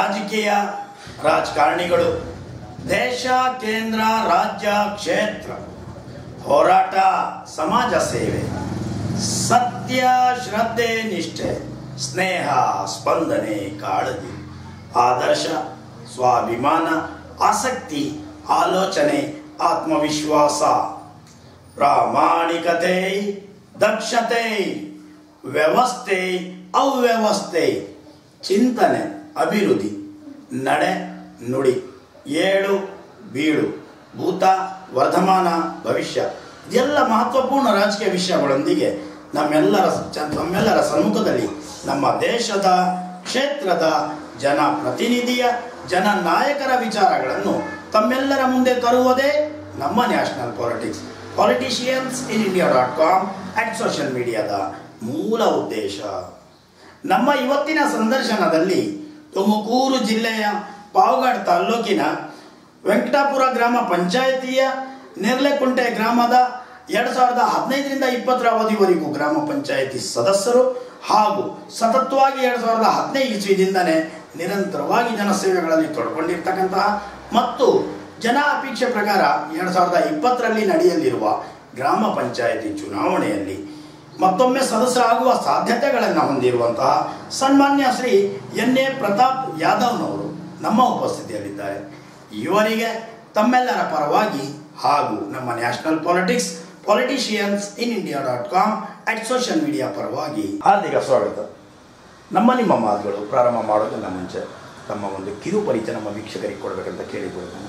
ರಾಜಕೀಯ ರಾಜಕಾರಣಿಗಳು ದೇಶ ಕೇಂದ್ರ ರಾಜ್ಯ ಕ್ಷೇತ್ರ ಹೋರಾಟ ಸಮಾಜ ಸೇವೆ ಸತ್ಯ ಶ್ರದ್ಧೆ ನಿಷ್ಠೆ ಸ್ನೇಹ ಸ್ಪಂದನೆ ಕಾಳಜಿ ಆದರ್ಶ ಸ್ವಾಭಿಮಾನ ಆಸಕ್ತಿ ಆಲೋಚನೆ ಆತ್ಮವಿಶ್ವಾಸ ಪ್ರಾಮಾಣಿಕತೆ ದಕ್ಷತೆ ವ್ಯವಸ್ಥೆ ಅವ್ಯವಸ್ಥೆ ಚಿಂತನೆ ಅಭಿವೃದ್ಧಿ ನಡೆ ನುಡಿ ಏಳು ಬೀಳು ಭೂತ ವರ್ತಮಾನ ಭವಿಷ್ಯ ಇದೆಲ್ಲ ಮಹತ್ವಪೂರ್ಣ ರಾಜಕೀಯ ವಿಷಯಗಳೊಂದಿಗೆ ನಮ್ಮೆಲ್ಲರ ಸಮ್ಮುಖದಲ್ಲಿ ನಮ್ಮ ದೇಶದ ಕ್ಷೇತ್ರದ ಜನಪ್ರತಿನಿಧಿಯ ಜನನಾಯಕರ ವಿಚಾರಗಳನ್ನು ತಮ್ಮೆಲ್ಲರ ಮುಂದೆ ತರುವುದೇ ನಮ್ಮ ನ್ಯಾಷನಲ್ ಪಾಲಿಟಿಕ್ಸ್ politiciansinindia.com ಸೋಷಿಯಲ್ ಮೀಡಿಯಾದ ಮೂಲ ಉದ್ದೇಶ. ನಮ್ಮ ಇವತ್ತಿನ ಸಂದರ್ಶನದಲ್ಲಿ ತುಮಕೂರು ಜಿಲ್ಲೆಯ ಪಾವಗಡ ತಾಲ್ಲೂಕಿನ ವೆಂಕಟಾಪುರ ಗ್ರಾಮ ಪಂಚಾಯಿತಿಯ ನೇರ್ಲೆಕುಂಟೆ ಗ್ರಾಮದ 2015ರಿಂದ 20ರ ಅವಧಿವರೆಗೂ ಗ್ರಾಮ ಪಂಚಾಯಿತಿ ಸದಸ್ಯರು ಹಾಗೂ ಸತತವಾಗಿ 2015 ಇಸ್ವಿದಿಂದನೇ ನಿರಂತರವಾಗಿ ಜನಸೇವೆಗಳಲ್ಲಿ ತೊಡಕೊಂಡಿರ್ತಕ್ಕಂತಹ ಮತ್ತು ಜನ ಅಪೇಕ್ಷೆ ಪ್ರಕಾರ 2020ರಲ್ಲಿ ನಡೆಯಲಿರುವ ಗ್ರಾಮ ಪಂಚಾಯಿತಿ ಚುನಾವಣೆಯಲ್ಲಿ ಮತ್ತೊಮ್ಮೆ ಸದಸ್ಯರಾಗುವ ಸಾಧ್ಯತೆಗಳನ್ನು ಹೊಂದಿರುವಂತಹ ಸನ್ಮಾನ್ಯ ಶ್ರೀ ಎನ್ ಎ ಪ್ರತಾಪ್ ಯಾದವ್ನವರು ನಮ್ಮ ಉಪಸ್ಥಿತಿಯಲ್ಲಿದ್ದಾರೆ. ಇವರಿಗೆ ತಮ್ಮೆಲ್ಲರ ಪರವಾಗಿ ಹಾಗೂ ನಮ್ಮ national politics politiciansinindia.com social media ಪರವಾಗಿ ಹಾರ್ದಿಕ ಸ್ವಾಗತ. ನಿಮ್ಮ ಮಾತುಗಳು ಪ್ರಾರಂಭ ಮಾಡೋದನ್ನ ಮುಂಚೆ ತಮ್ಮ ಒಂದು ಕಿರು ಪರಿಚಯ ನಮ್ಮ ವೀಕ್ಷಕರಿಗೆ ಕೊಡಬೇಕಂತ ಕೇಳಿಕೊಳ್ತೇನೆ.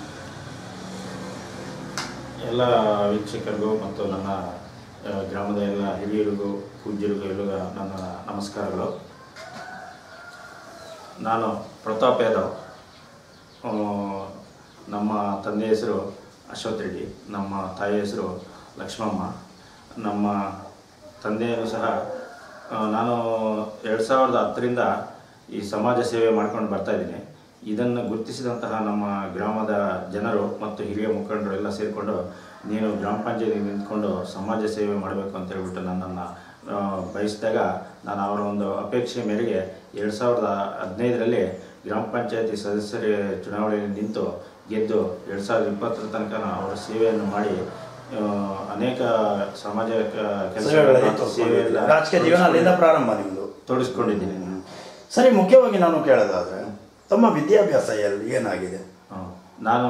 ಎಲ್ಲ ವೀಕ್ಷಕರಿಗೂ ಮತ್ತು ನನ್ನ ಗ್ರಾಮದ ಎಲ್ಲ ಹಿರಿಯರಿಗೂ ಪೂಜ್ಯರಿಗೂ ಎಲ್ಲ ನನ್ನ ನಮಸ್ಕಾರಗಳು. ನಾನು ಪ್ರತಾಪ್ ಯಾದವ್. ನಮ್ಮ ತಂದೆ ಹೆಸರು ಅಶ್ವಥ್ ರೆಡ್ಡಿ, ನಮ್ಮ ತಾಯಿ ಹೆಸರು ಲಕ್ಷ್ಮಮ್ಮ. ನಮ್ಮ ತಂದೆಯೂ ಸಹ ನಾನು 2010ರಿಂದ ಈ ಸಮಾಜ ಸೇವೆ ಮಾಡ್ಕೊಂಡು ಬರ್ತಾಯಿದ್ದೀನಿ. ಇದನ್ನು ಗುರುತಿಸಿದಂತಹ ನಮ್ಮ ಗ್ರಾಮದ ಜನರು ಮತ್ತು ಹಿರಿಯ ಮುಖಂಡರು ಎಲ್ಲ ಸೇರಿಕೊಂಡು ನೀನು ಗ್ರಾಮ ಪಂಚಾಯತಿಗೆ ನಿಂತ್ಕೊಂಡು ಸಮಾಜ ಸೇವೆ ಮಾಡಬೇಕು ಅಂತ ಹೇಳ್ಬಿಟ್ಟು ನನ್ನನ್ನು ಬಯಸಿದಾಗ ನಾನು ಅವರ ಒಂದು ಅಪೇಕ್ಷೆ ಮೇರೆಗೆ 2015ರಲ್ಲಿ ಗ್ರಾಮ ಪಂಚಾಯತಿ ಸದಸ್ಯರ ಚುನಾವಣೆಯಲ್ಲಿ ನಿಂತು ಗೆದ್ದು 2020ರ ತನಕ ಅವರ ಸೇವೆಯನ್ನು ಮಾಡಿ ಅನೇಕ ಸಮಾಜ ಸೇವೆಯಲ್ಲಿ ರಾಜಕೀಯ ಜೀವನ ಅಲ್ಲಿಂದ ಪ್ರಾರಂಭ ನಿಮ್ಮದು ತೊಡಗಿಸ್ಕೊಂಡಿದ್ದೀನಿ. ಸರಿ, ಮುಖ್ಯವಾಗಿ ನಾನು ಕೇಳೋದಾದರೆ ತಮ್ಮ ವಿದ್ಯಾಭ್ಯಾಸ ಏನಾಗಿದೆ? ನಾನು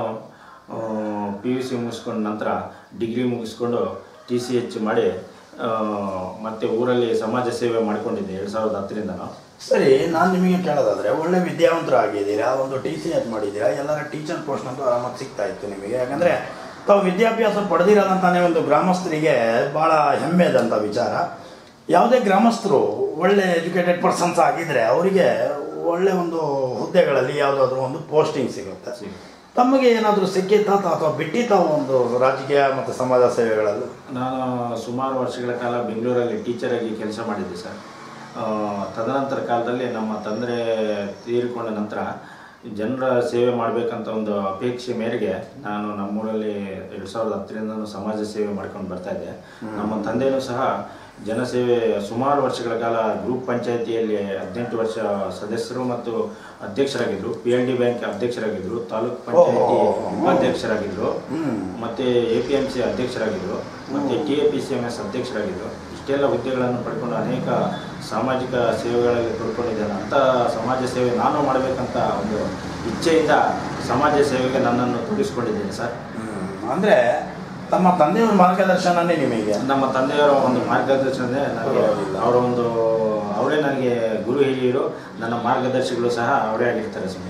PUC ಮುಗಿಸ್ಕೊಂಡ ನಂತರ ಡಿಗ್ರಿ ಮುಗಿಸ್ಕೊಂಡು TCH ಮಾಡಿ ಮತ್ತೆ ಊರಲ್ಲಿ ಸಮಾಜ ಸೇವೆ ಮಾಡಿಕೊಂಡಿದ್ದೆ 2010ರಿಂದ. ಸರಿ, ನಾನು ನಿಮಗೆ ಕೇಳೋದಾದರೆ ಒಳ್ಳೆ ವಿದ್ಯಾವಂತರು ಆಗಿದ್ದೀರಾ, ಒಂದು TCH ಮಾಡಿದ್ದೀರಾ, ಎಲ್ಲರ ಟೀಚರ್ ಪೋಸ್ಟ್ ಅಂತೂ ಆರಾಮಾಗಿ ಸಿಗ್ತಾ ಇತ್ತು ನಿಮಗೆ. ಯಾಕಂದರೆ ತಾವು ವಿದ್ಯಾಭ್ಯಾಸ ಪಡೆದಿರೋದಂತಾನೆ ಒಂದು ಗ್ರಾಮಸ್ಥರಿಗೆ ಭಾಳ ಹೆಮ್ಮೆದಂಥ ವಿಚಾರ. ಯಾವುದೇ ಗ್ರಾಮಸ್ಥರು ಒಳ್ಳೆ ಎಜುಕೇಟೆಡ್ ಪರ್ಸನ್ಸ್ ಆಗಿದ್ದರೆ ಅವರಿಗೆ ಒಳ್ಳೆ ಒಂದು ಹುದ್ದೆಗಳಲ್ಲಿ ಯಾವುದಾದ್ರೂ ಒಂದು ಪೋಸ್ಟಿಂಗ್ ಸಿಗುತ್ತೆ. ತಮಗೆ ಏನಾದರೂ ಸಿಕ್ಕಿತಾ ಅಥವಾ ಬಿಟ್ಟಿತಾ ಒಂದು ರಾಜಕೀಯ ಮತ್ತು ಸಮಾಜ ಸೇವೆಗಳಲ್ಲಿ? ನಾನು ಸುಮಾರು ವರ್ಷಗಳ ಕಾಲ ಬೆಂಗಳೂರಲ್ಲಿ ಟೀಚರಾಗಿ ಕೆಲಸ ಮಾಡಿದ್ದೆ ಸರ್. ತದನಂತರ ಕಾಲದಲ್ಲಿ ನಮ್ಮ ತಂದೆ ತೀರಿಕೊಂಡ ನಂತರ ಜನರ ಸೇವೆ ಮಾಡಬೇಕಂತ ಒಂದು ಅಪೇಕ್ಷೆ ಮೇರೆಗೆ ನಾನು ನಮ್ಮೂರಲ್ಲಿ 2010ರಿಂದ ಸಮಾಜ ಸೇವೆ ಮಾಡ್ಕೊಂಡು ಬರ್ತಾಯಿದ್ದೆ. ನಮ್ಮ ತಂದೆಯೂ ಸಹ ಜನಸೇವೆ ಸುಮಾರು ವರ್ಷಗಳ ಕಾಲ ಗ್ರೂಪ್ ಪಂಚಾಯಿತಿಯಲ್ಲಿ 18 ವರ್ಷ ಸದಸ್ಯರು ಮತ್ತು ಅಧ್ಯಕ್ಷರಾಗಿದ್ದರು. PLD ಬ್ಯಾಂಕ್ ಅಧ್ಯಕ್ಷರಾಗಿದ್ದರು, ತಾಲೂಕು ಪಂಚಾಯಿತಿ ಉಪಾಧ್ಯಕ್ಷರಾಗಿದ್ದರು, ಮತ್ತು APMC ಅಧ್ಯಕ್ಷರಾಗಿದ್ದರು, ಮತ್ತು TAPCMS ಅಧ್ಯಕ್ಷರಾಗಿದ್ದರು. ಇಷ್ಟೆಲ್ಲ ಹುದ್ದೆಗಳನ್ನು ಪಡ್ಕೊಂಡು ಅನೇಕ ಸಾಮಾಜಿಕ ಸೇವೆಗಳಲ್ಲಿ ತೊಡ್ಕೊಂಡಿದ್ದೇನೆ. ಅಂಥ ಸಮಾಜ ಸೇವೆ ನಾನು ಮಾಡಬೇಕಂತ ಒಂದು ಇಚ್ಛೆಯಿಂದ ಸಮಾಜ ಸೇವೆಗೆ ನನ್ನನ್ನು ತೊಡಗಿಸ್ಕೊಂಡಿದ್ದೇನೆ ಸರ್. ಅಂದರೆ ತಮ್ಮ ತಂದೆಯವರ ಮಾರ್ಗದರ್ಶನನೇ ನಿಮಗೆ? ನಮ್ಮ ತಂದೆಯವರ ಒಂದು ಮಾರ್ಗದರ್ಶನವೇ ನನಗೆ ಅವರೇ ನನಗೆ ಗುರು ಹಿರಿಯರು, ನನ್ನ ಮಾರ್ಗದರ್ಶಿಗಳು ಸಹ ಅವರೇ ಆಗಿರ್ತಾರೆ ಸ್ವಾಮಿ.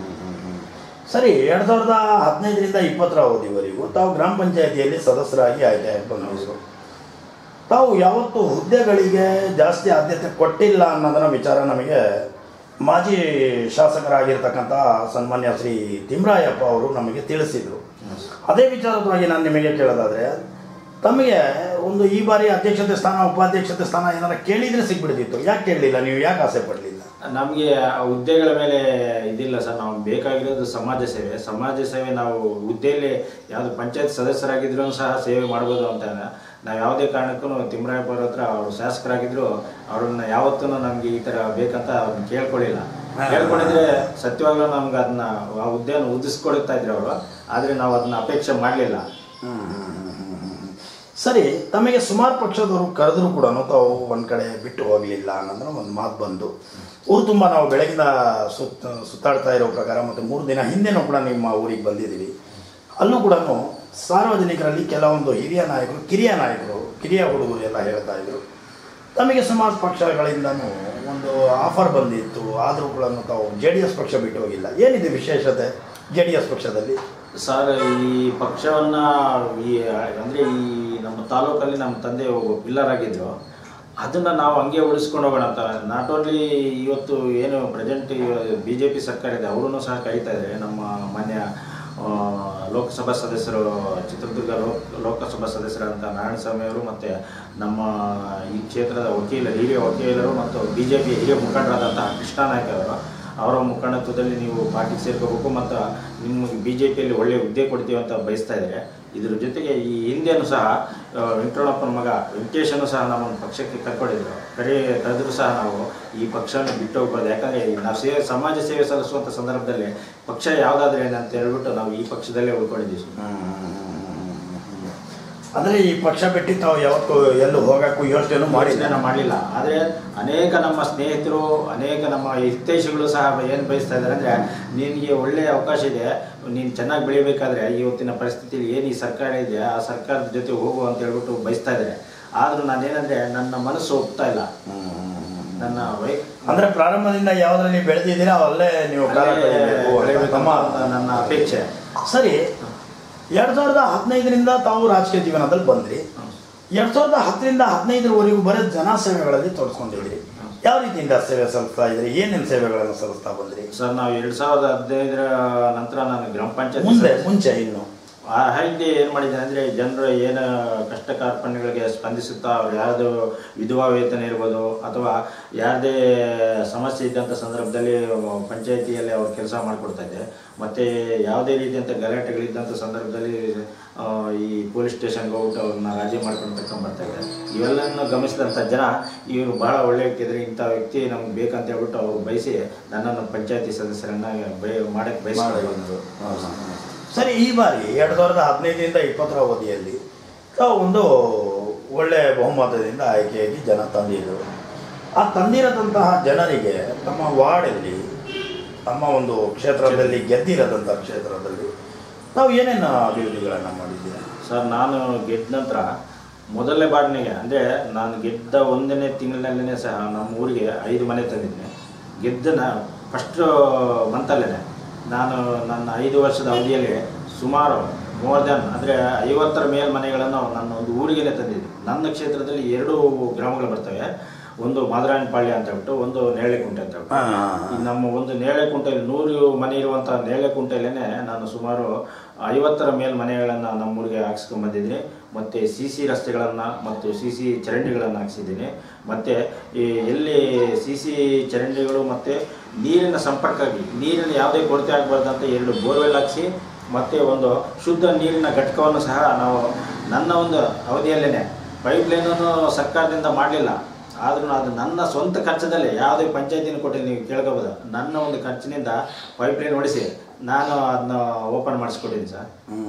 ಸರಿ, 2015ರಿಂದ 20ರ ಅವಧಿವರೆಗೂ ತಾವು ಗ್ರಾಮ ಪಂಚಾಯಿತಿಯಲ್ಲಿ ಸದಸ್ಯರಾಗಿ ಆಯ್ಕೆ ಬಂದರು. ತಾವು ಯಾವತ್ತೂ ಹುದ್ದೆಗಳಿಗೆ ಜಾಸ್ತಿ ಆದ್ಯತೆ ಕೊಟ್ಟಿಲ್ಲ ಅನ್ನೋದನ್ನ ವಿಚಾರ ನಮಗೆ ಮಾಜಿ ಶಾಸಕರಾಗಿರ್ತಕ್ಕಂಥ ಸನ್ಮಾನ್ಯ ಶ್ರೀ ತಿಮ್ಮರಾಯಪ್ಪ ಅವರು ನಮಗೆ ತಿಳಿಸಿದರು. ಅದೇ ವಿಚಾರವಾಗಿ ನಾನು ನಿಮಗೆ ಕೇಳೋದಾದರೆ, ತಮಗೆ ಒಂದು ಈ ಬಾರಿ ಅಧ್ಯಕ್ಷತೆ ಸ್ಥಾನ ಉಪಾಧ್ಯಕ್ಷತೆ ಸ್ಥಾನ ಏನಾರ ಕೇಳಿದರೆ ಸಿಗ್ಬಿಡ್ತಿತ್ತು, ಯಾಕೆ ಕೇಳಲಿಲ್ಲ? ನೀವು ಯಾಕೆ ಆಸೆ ಪಡಲಿಲ್ಲ? ನಮಗೆ ಹುದ್ದೆಗಳ ಮೇಲೆ ಇದಿಲ್ಲ ಸರ್. ನಾವು ಬೇಕಾಗಿರೋದು ಸಮಾಜ ಸೇವೆ. ಸಮಾಜ ಸೇವೆ ನಾವು ಹುದ್ದೆಯಲ್ಲಿ ಯಾವುದು ಪಂಚಾಯತ್ ಸದಸ್ಯರಾಗಿದ್ರೂ ಸಹ ಸೇವೆ ಮಾಡ್ಬೋದು ಅಂತ ನಾವು ಯಾವುದೇ ಕಾರಣಕ್ಕೂ ತಿಮ್ಮರಾಯಪ್ಪರ ಹತ್ರ ಅವರು ಶಾಸಕರಾಗಿದ್ದರು, ಅವ್ರನ್ನ ಯಾವತ್ತೂ ನಮಗೆ ಈ ಥರ ಬೇಕಂತ ಅವ್ರನ್ನ ಕೇಳ್ಕೊಳ್ಳಿಲ್ಲ. ಹೇಳ್ಕೊಂಡಿದ್ರೆ ಸತ್ಯವಾಗ್ಲೂ ನಮ್ಗೆ ಅದನ್ನ ಆ ಹುದ್ದೆಯನ್ನು ಉದಿಸ್ಕೊಡ್ತಾ ಇದ್ರು ಅವರು, ಆದರೆ ನಾವು ಅದನ್ನ ಅಪೇಕ್ಷೆ ಮಾಡಲಿಲ್ಲ. ಸರಿ, ತಮಗೆ ಸುಮಾರು ಪಕ್ಷದವರು ಕರೆದರೂ ಕೂಡ ತಾವು ಒಂದು ಕಡೆ ಬಿಟ್ಟು ಹೋಗಲಿಲ್ಲ ಅನ್ನೋದ್ರೆ ಒಂದು ಮಾತು ಬಂದು ಊರು ತುಂಬ ನಾವು ಬೆಳಗಿನ ಸುತ್ತಾಡ್ತಾ ಇರೋ ಪ್ರಕಾರ ಮತ್ತು 3 ದಿನ ಹಿಂದೆನೂ ಕೂಡ ನಿಮ್ಮ ಊರಿಗೆ ಬಂದಿದ್ದೀವಿ. ಅಲ್ಲೂ ಕೂಡ ಸಾರ್ವಜನಿಕರಲ್ಲಿ ಕೆಲವೊಂದು ಹಿರಿಯ ನಾಯಕರು, ಕಿರಿಯ ಹುಡುಗರು ಎಲ್ಲ ಹೇಳ್ತಾ ಇದ್ರು ತಮಗೆ ಸುಮಾರು ಪಕ್ಷಗಳಿಂದನೂ ಒಂದು ಆಫರ್ ಬಂದಿತ್ತು, ಆದರೂ ಕೂಡ ತಾವು JDS ಪಕ್ಷ ಬಿಟ್ಟು ಹೋಗಿಲ್ಲ. ಏನಿದೆ ವಿಶೇಷತೆ JDS ಪಕ್ಷದಲ್ಲಿ? ಸರ್, ಈ ಪಕ್ಷವನ್ನು ಅಂದರೆ ಈ ನಮ್ಮ ತಾಲೂಕಲ್ಲಿ ನಮ್ಮ ತಂದೆ ಒಬ್ಬ ಪಿಲ್ಲರ್ ಆಗಿದ್ದರು, ಅದನ್ನು ನಾವು ಹಂಗೆ ಉಳಿಸ್ಕೊಂಡು ಹೋಗೋಣ ಅಂತ. ನಾಟ್ ಓನ್ಲಿ ಇವತ್ತು ಏನು ಪ್ರೆಸೆಂಟ್ BJP ಸರ್ಕಾರ ಇದೆ, ಅವರೂ ಸಹ ಕರೀತಾ ಇದ್ದಾರೆ. ನಮ್ಮ ಮಾನ್ಯ ಲೋಕಸಭಾ ಸದಸ್ಯರು, ಚಿತ್ರದುರ್ಗ ಲೋಕಸಭಾ ಸದಸ್ಯರಾದಂಥ ನಾರಾಯಣಸ್ವಾಮಿ ಅವರು ಮತ್ತು ನಮ್ಮ ಈ ಕ್ಷೇತ್ರದ ಹಿರಿಯ ವಕೀಲರು ಮತ್ತು BJP ಹಿರಿಯ ಮುಖಂಡರಾದಂಥ ಕೃಷ್ಣ ನಾಯ್ಕ ಅವರ ಮುಖಂಡತ್ವದಲ್ಲಿ ನೀವು ಪಾರ್ಟಿಗೆ ಸೇರ್ಕೋಬೇಕು ಮತ್ತು ನಿಮಗೆ BJPಯಲ್ಲಿ ಒಳ್ಳೆಯ ಹುದ್ದೆ ಕೊಡ್ತೀವಿ ಅಂತ ಬಯಸ್ತಾ ಇದ್ದಾರೆ. ಇದ್ರ ಜೊತೆಗೆ ಈ ಹಿಂದೆಯೂ ಸಹ ವೆಂಕಟರಮಣಪ್ಪನ ಮಗ ವೆಂಕಟೇಶನು ಸಹ ನಮ್ಮನ್ನು ಪಕ್ಷಕ್ಕೆ ಕರೆದರೂ ಸಹ ನಾವು ಈ ಪಕ್ಷವನ್ನು ಬಿಟ್ಟು ಹೋಗ್ಬಾರ್ದು. ಯಾಕಂದರೆ ನಾವು ಸಮಾಜ ಸೇವೆ ಸಲ್ಲಿಸುವಂಥ ಸಂದರ್ಭದಲ್ಲಿ ಪಕ್ಷ ಯಾವುದಾದ್ರೂ ಏನಂತ ಹೇಳ್ಬಿಟ್ಟು ನಾವು ಈ ಪಕ್ಷದಲ್ಲೇ ಉಳ್ಕೊಂಡಿದ್ದೀವಿ. ಅಂದರೆ ಈ ಪಕ್ಷ ಬಿಟ್ಟು ತಾವು ಯಾವತ್ತೂ ಎಲ್ಲೂ ಹೋಗೋಕ್ಕೂ ಯೋಚನೆ ಮಾಡಲಿಲ್ಲ. ಆದರೆ ಅನೇಕ ನಮ್ಮ ಸ್ನೇಹಿತರು, ಅನೇಕ ನಮ್ಮ ಹಿತೈಷಿಗಳು ಸಹ ಏನು ಬಯಸ್ತಾ ಇದ್ದಾರೆ ಅಂದರೆ, ನಿನಗೆ ಒಳ್ಳೆಯ ಅವಕಾಶ ಇದೆ, ನೀನು ಚೆನ್ನಾಗಿ ಬೆಳಿಬೇಕಾದ್ರೆ ಇವತ್ತಿನ ಪರಿಸ್ಥಿತಿಯಲ್ಲಿ ಏನು ಈ ಸರ್ಕಾರ ಇದೆ ಆ ಸರ್ಕಾರದ ಜೊತೆ ಹೋಗು ಅಂತ ಹೇಳ್ಬಿಟ್ಟು ಬಯಸ್ತಾ ಇದ್ದಾರೆ. ಆದರೂ ನಾನೇನಂದರೆ ನನ್ನ ಮನಸ್ಸು ಒಪ್ತಾ ಇಲ್ಲ. ನನ್ನ ಅಂದರೆ ಪ್ರಾರಂಭದಿಂದ ಯಾವುದರಲ್ಲಿ ಬೆಳೆದಿದ್ದೀರಾ ಅಲ್ಲೇ ನೀವು ನನ್ನ ಅಪೇಕ್ಷೆ. ಸರಿ, 2015ರಿಂದ ತಾವು ರಾಜಕೀಯ ಜೀವನದಲ್ಲಿ ಬಂದ್ರಿ. 2010ರಿಂದ 15ರವರೆಗೂ ಬರೀ ಜನಸೇವೆಗಳಲ್ಲಿ ತೊಡಸ್ಕೊಂಡಿದ್ರಿ. ಯಾವ ರೀತಿಯಿಂದ ಸೇವೆ ಸಲ್ಲಿಸ್ತಾ ಇದ್ರಿ? ಏನೇನು ಸೇವೆಗಳನ್ನು ಸಲ್ಲಿಸ್ತಾ ಬಂದ್ರಿ? ಸರ್, ನಾವು 2015ರ ನಂತರ ನಾನು ಗ್ರಾಮ ಪಂಚಾಯತ್ ಮುಂಚೆ ಇನ್ನು ಹಿಂದೆ ಏನು ಮಾಡಿದ್ದೇನೆ ಅಂದರೆ, ಜನರು ಏನು ಕಷ್ಟ ಕಾರ್ಪಣ್ಯಗಳಿಗೆ ಸ್ಪಂದಿಸುತ್ತಾ ಅವ್ರು ಯಾರ್ದು ವಿಧವಾ ವೇತನ ಇರ್ಬೋದು ಅಥವಾ ಯಾರದೇ ಸಮಸ್ಯೆ ಇದ್ದಂಥ ಸಂದರ್ಭದಲ್ಲಿ ಪಂಚಾಯಿತಿಯಲ್ಲಿ ಅವ್ರು ಕೆಲಸ ಮಾಡಿಕೊಡ್ತಾಯಿದ್ದೆ. ಮತ್ತು ಯಾವುದೇ ರೀತಿಯಂಥ ಗಲಾಟೆಗಳಿದ್ದಂಥ ಸಂದರ್ಭದಲ್ಲಿ ಈ ಪೊಲೀಸ್ ಸ್ಟೇಷನ್ಗೆ ಹೋಗ್ಬಿಟ್ಟು ಅವ್ರನ್ನ ರಾಜಿ ಮಾಡ್ಕೊಂಡು ತಗೊಂಡ್ಬರ್ತಾಯಿದ್ದೆ. ಇವೆಲ್ಲವನ್ನು ಗಮನಿಸಿದಂಥ ಜನ ಇವರು ಭಾಳ ಒಳ್ಳೆ ವ್ಯಕ್ತಿ ಇದ್ದಾರೆ, ಇಂಥ ವ್ಯಕ್ತಿ ನಮ್ಗೆ ಬೇಕಂತ ಹೇಳ್ಬಿಟ್ಟು ಅವ್ರು ಬಯಸಿ ನನ್ನನ್ನು ಪಂಚಾಯತಿ ಸದಸ್ಯರನ್ನು ಮಾಡೋಕ್ಕೆ ಬಯಸ್ಕೊಂಡು. ಸರಿ, ಈ ಬಾರಿ 2015ರಿಂದ 20ರ ಅವಧಿಯಲ್ಲಿ ತಾವು ಒಂದು ಒಳ್ಳೆಯ ಬಹುಮತದಿಂದ ಆಯ್ಕೆಯಾಗಿ ಜನ ತಂದಿದ್ದರು. ಆ ತಂದಿರದಂತಹ ಜನರಿಗೆ ತಮ್ಮ ವಾರ್ಡಲ್ಲಿ, ತಮ್ಮ ಒಂದು ಕ್ಷೇತ್ರದಲ್ಲಿ ಗೆದ್ದಿರದಂಥ ಕ್ಷೇತ್ರದಲ್ಲಿ ನಾವು ಏನೇನು ಅಭಿವೃದ್ಧಿಗಳನ್ನು ಮಾಡಿದ್ದೀರಾ? ಸರ್, ನಾನು ಗೆದ್ದ ನಂತರ ಮೊದಲನೇ ಬಾರಿನಿಗೆ ಅಂದರೆ ನಾನು ಗೆದ್ದ 1ನೇ ತಿಂಗಳಿನಲ್ಲೇ ಸಹ ನಮ್ಮ ಊರಿಗೆ 5 ಮನೆ ತಂದಿದ್ದೆ. ಗೆದ್ದನ ಫಸ್ಟ್ ಮಂತಲ್ಲೇ ನಾನು ನನ್ನ 5 ವರ್ಷದ ಅವಧಿಯಲ್ಲಿ ಸುಮಾರು ಮೋರ್ ದೆನ್ ಅಂದರೆ 50ರ ಮೇಲೆ ಮನೆಗಳನ್ನು ನನ್ನ ಒಂದು ಊರಿಗೇ ತಂದಿದ್ದೆ. ನನ್ನ ಕ್ಷೇತ್ರದಲ್ಲಿ 2 ಗ್ರಾಮಗಳು ಬರ್ತವೆ. ಒಂದು ಮಾದರಾಯನಪಾಳ್ಯ ಅಂತ ಹೇಳ್ಬಿಟ್ಟು, ಒಂದು ನೇರಳೆಕುಂಟೆ ಅಂತ ಹೇಳ್ಬಿಟ್ಟು. ನಮ್ಮ ಒಂದು ನೇರಳೆಕುಂಟೆಯಲ್ಲಿ 100 ಮನೆ ಇರುವಂಥ ನೇರಳೆಕುಂಟೆಯಲ್ಲೇ ನಾನು ಸುಮಾರು 50ರ ಮೇಲೆ ಮನೆಗಳನ್ನು ನಮ್ಮೂರಿಗೆ ಹಾಕ್ಸ್ಕೊಂಡ್ಬಂದಿದ್ದೀನಿ. ಮತ್ತು CC ರಸ್ತೆಗಳನ್ನು ಮತ್ತು CC ಚರಂಡಿಗಳನ್ನು ಹಾಕ್ಸಿದ್ದೀನಿ. ಮತ್ತು ಎಲ್ಲಿ CC ಚರಂಡಿಗಳು ಮತ್ತು ನೀರಿನ ಸಂಪರ್ಕವಾಗಿ ನೀರಿನ ಯಾವುದೇ ಕೊರತೆ ಆಗಬಾರ್ದಂತ 2 ಬೋರ್ವೆಲ್ ಹಾಕಿಸಿ ಮತ್ತು ಒಂದು ಶುದ್ಧ ನೀರಿನ ಘಟಕವನ್ನು ಸಹ ನಾವು ನನ್ನ ಒಂದು ಅವಧಿಯಲ್ಲೇ, ಪೈಪ್ಲೈನನ್ನು ಸರ್ಕಾರದಿಂದ ಮಾಡಲಿಲ್ಲ, ಆದ್ರೂ ಅದು ನನ್ನ ಸ್ವಂತ ಖರ್ಚದಲ್ಲಿ ಯಾವುದೇ ಪಂಚಾಯತಿನ ಕೊಟ್ಟಿಲ್ಲ. ನೀವು ಕೇಳ್ಕೋಬೋದು, ನನ್ನ ಒಂದು ಖರ್ಚಿನಿಂದ ಪೈಪ್ಲೈನ್ ಹೊಡಿಸಿ ನಾನು ಅದನ್ನ ಓಪನ್ ಮಾಡಿಸ್ಕೊಟ್ಟಿದ್ದೀನಿ ಸರ್.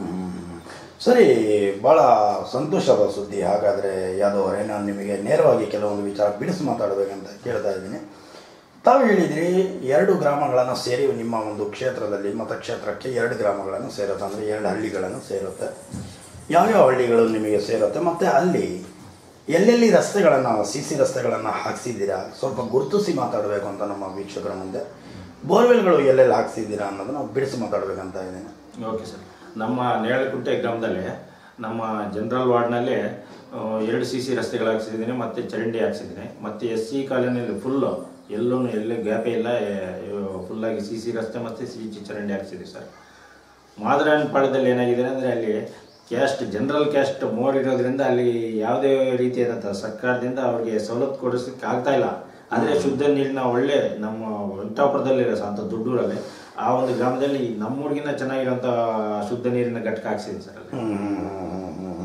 ಸರಿ, ಭಾಳ ಸಂತೋಷದ ಸುದ್ದಿ. ಹಾಗಾದರೆ ಯಾದವ್ ಅವರೇ, ನಾನು ನಿಮಗೆ ನೇರವಾಗಿ ಕೆಲವೊಂದು ವಿಚಾರ ಬಿಡಿಸಿ ಮಾತಾಡಬೇಕಂತ ಕೇಳ್ತಾ ಇದ್ದೀನಿ. ತಾವು ಹೇಳಿದ್ರಿ 2 ಗ್ರಾಮಗಳನ್ನು ಸೇರಿ ನಿಮ್ಮ ಒಂದು ಕ್ಷೇತ್ರದಲ್ಲಿ ಮತಕ್ಷೇತ್ರಕ್ಕೆ 2 ಗ್ರಾಮಗಳನ್ನು ಸೇರುತ್ತೆ, ಅಂದರೆ 2 ಹಳ್ಳಿಗಳನ್ನು ಸೇರುತ್ತೆ. ಯಾವ್ಯಾವ ಹಳ್ಳಿಗಳು ನಿಮಗೆ ಸೇರುತ್ತೆ ಮತ್ತು ಅಲ್ಲಿ ಎಲ್ಲೆಲ್ಲಿ ರಸ್ತೆಗಳನ್ನು CC ರಸ್ತೆಗಳನ್ನು ಹಾಕ್ಸಿದ್ದೀರಾ ಸ್ವಲ್ಪ ಗುರುತಿಸಿ ಮಾತಾಡಬೇಕು ಅಂತ ನಮ್ಮ ವೀಕ್ಷಕರ ಮುಂದೆ. ಬೋರ್ವೆಲ್ಗಳು ಎಲ್ಲೆಲ್ಲಿ ಹಾಕ್ಸಿದ್ದೀರಾ ಅನ್ನೋದನ್ನು ಬಿಡಿಸಿ ಮಾತಾಡಬೇಕಂತ ಇದ್ದೀನಿ. Okay sir. ನಮ್ಮ ನೇರಳೆಕುಂಟೆ ಗ್ರಾಮದಲ್ಲಿ ನಮ್ಮ ಜನರಲ್ ವಾರ್ಡ್ನಲ್ಲಿ 2 CC ರಸ್ತೆಗಳು ಹಾಕ್ಸಿದ್ದೀನಿ ಮತ್ತು ಚರಂಡಿ ಹಾಕ್ಸಿದ್ದೀನಿ. ಮತ್ತು SC ಕಾಲೋನಿಯಲ್ಲಿ ಫುಲ್ಲು ಎಲ್ಲೇ ಗ್ಯಾಪೇ ಇಲ್ಲ, ಫುಲ್ಲಾಗಿ CC ರಸ್ತೆ ಮತ್ತು CC ಚರಂಡಿ ಹಾಕ್ಸಿದ್ದೀವಿ ಸರ್. ಮಾದರಾಯನಪಾಳ್ಯದಲ್ಲಿ ಏನಾಗಿದೆ ಅಂದರೆ, ಅಲ್ಲಿ ಜನರಲ್ ಕ್ಯಾಸ್ಟ್ ಮೋರ್ ಇರೋದ್ರಿಂದ ಅಲ್ಲಿ ಯಾವುದೇ ರೀತಿಯಾದಂಥ ಸರ್ಕಾರದಿಂದ ಅವ್ರಿಗೆ ಸವಲತ್ತು ಕೊಡಿಸೋಕ್ಕೆ ಆಗ್ತಾಯಿಲ್ಲ. ಆದರೆ ಶುದ್ಧ ನೀರಿನ ಒಳ್ಳೆ ನಮ್ಮ ವೆಂಕಟಾಪುರದಲ್ಲಿರೋ ಅಂತ ದೊಡ್ಡೂರಲ್ಲಿ ಆ ಒಂದು ಗ್ರಾಮದಲ್ಲಿ ನಮ್ಮೂರಿಗಿಂತ ಚೆನ್ನಾಗಿರೋಂಥ ಶುದ್ಧ ನೀರಿನ ಘಟಕ ಹಾಕ್ಸಿದೆ ಸರ್ ಅಲ್ಲಿ.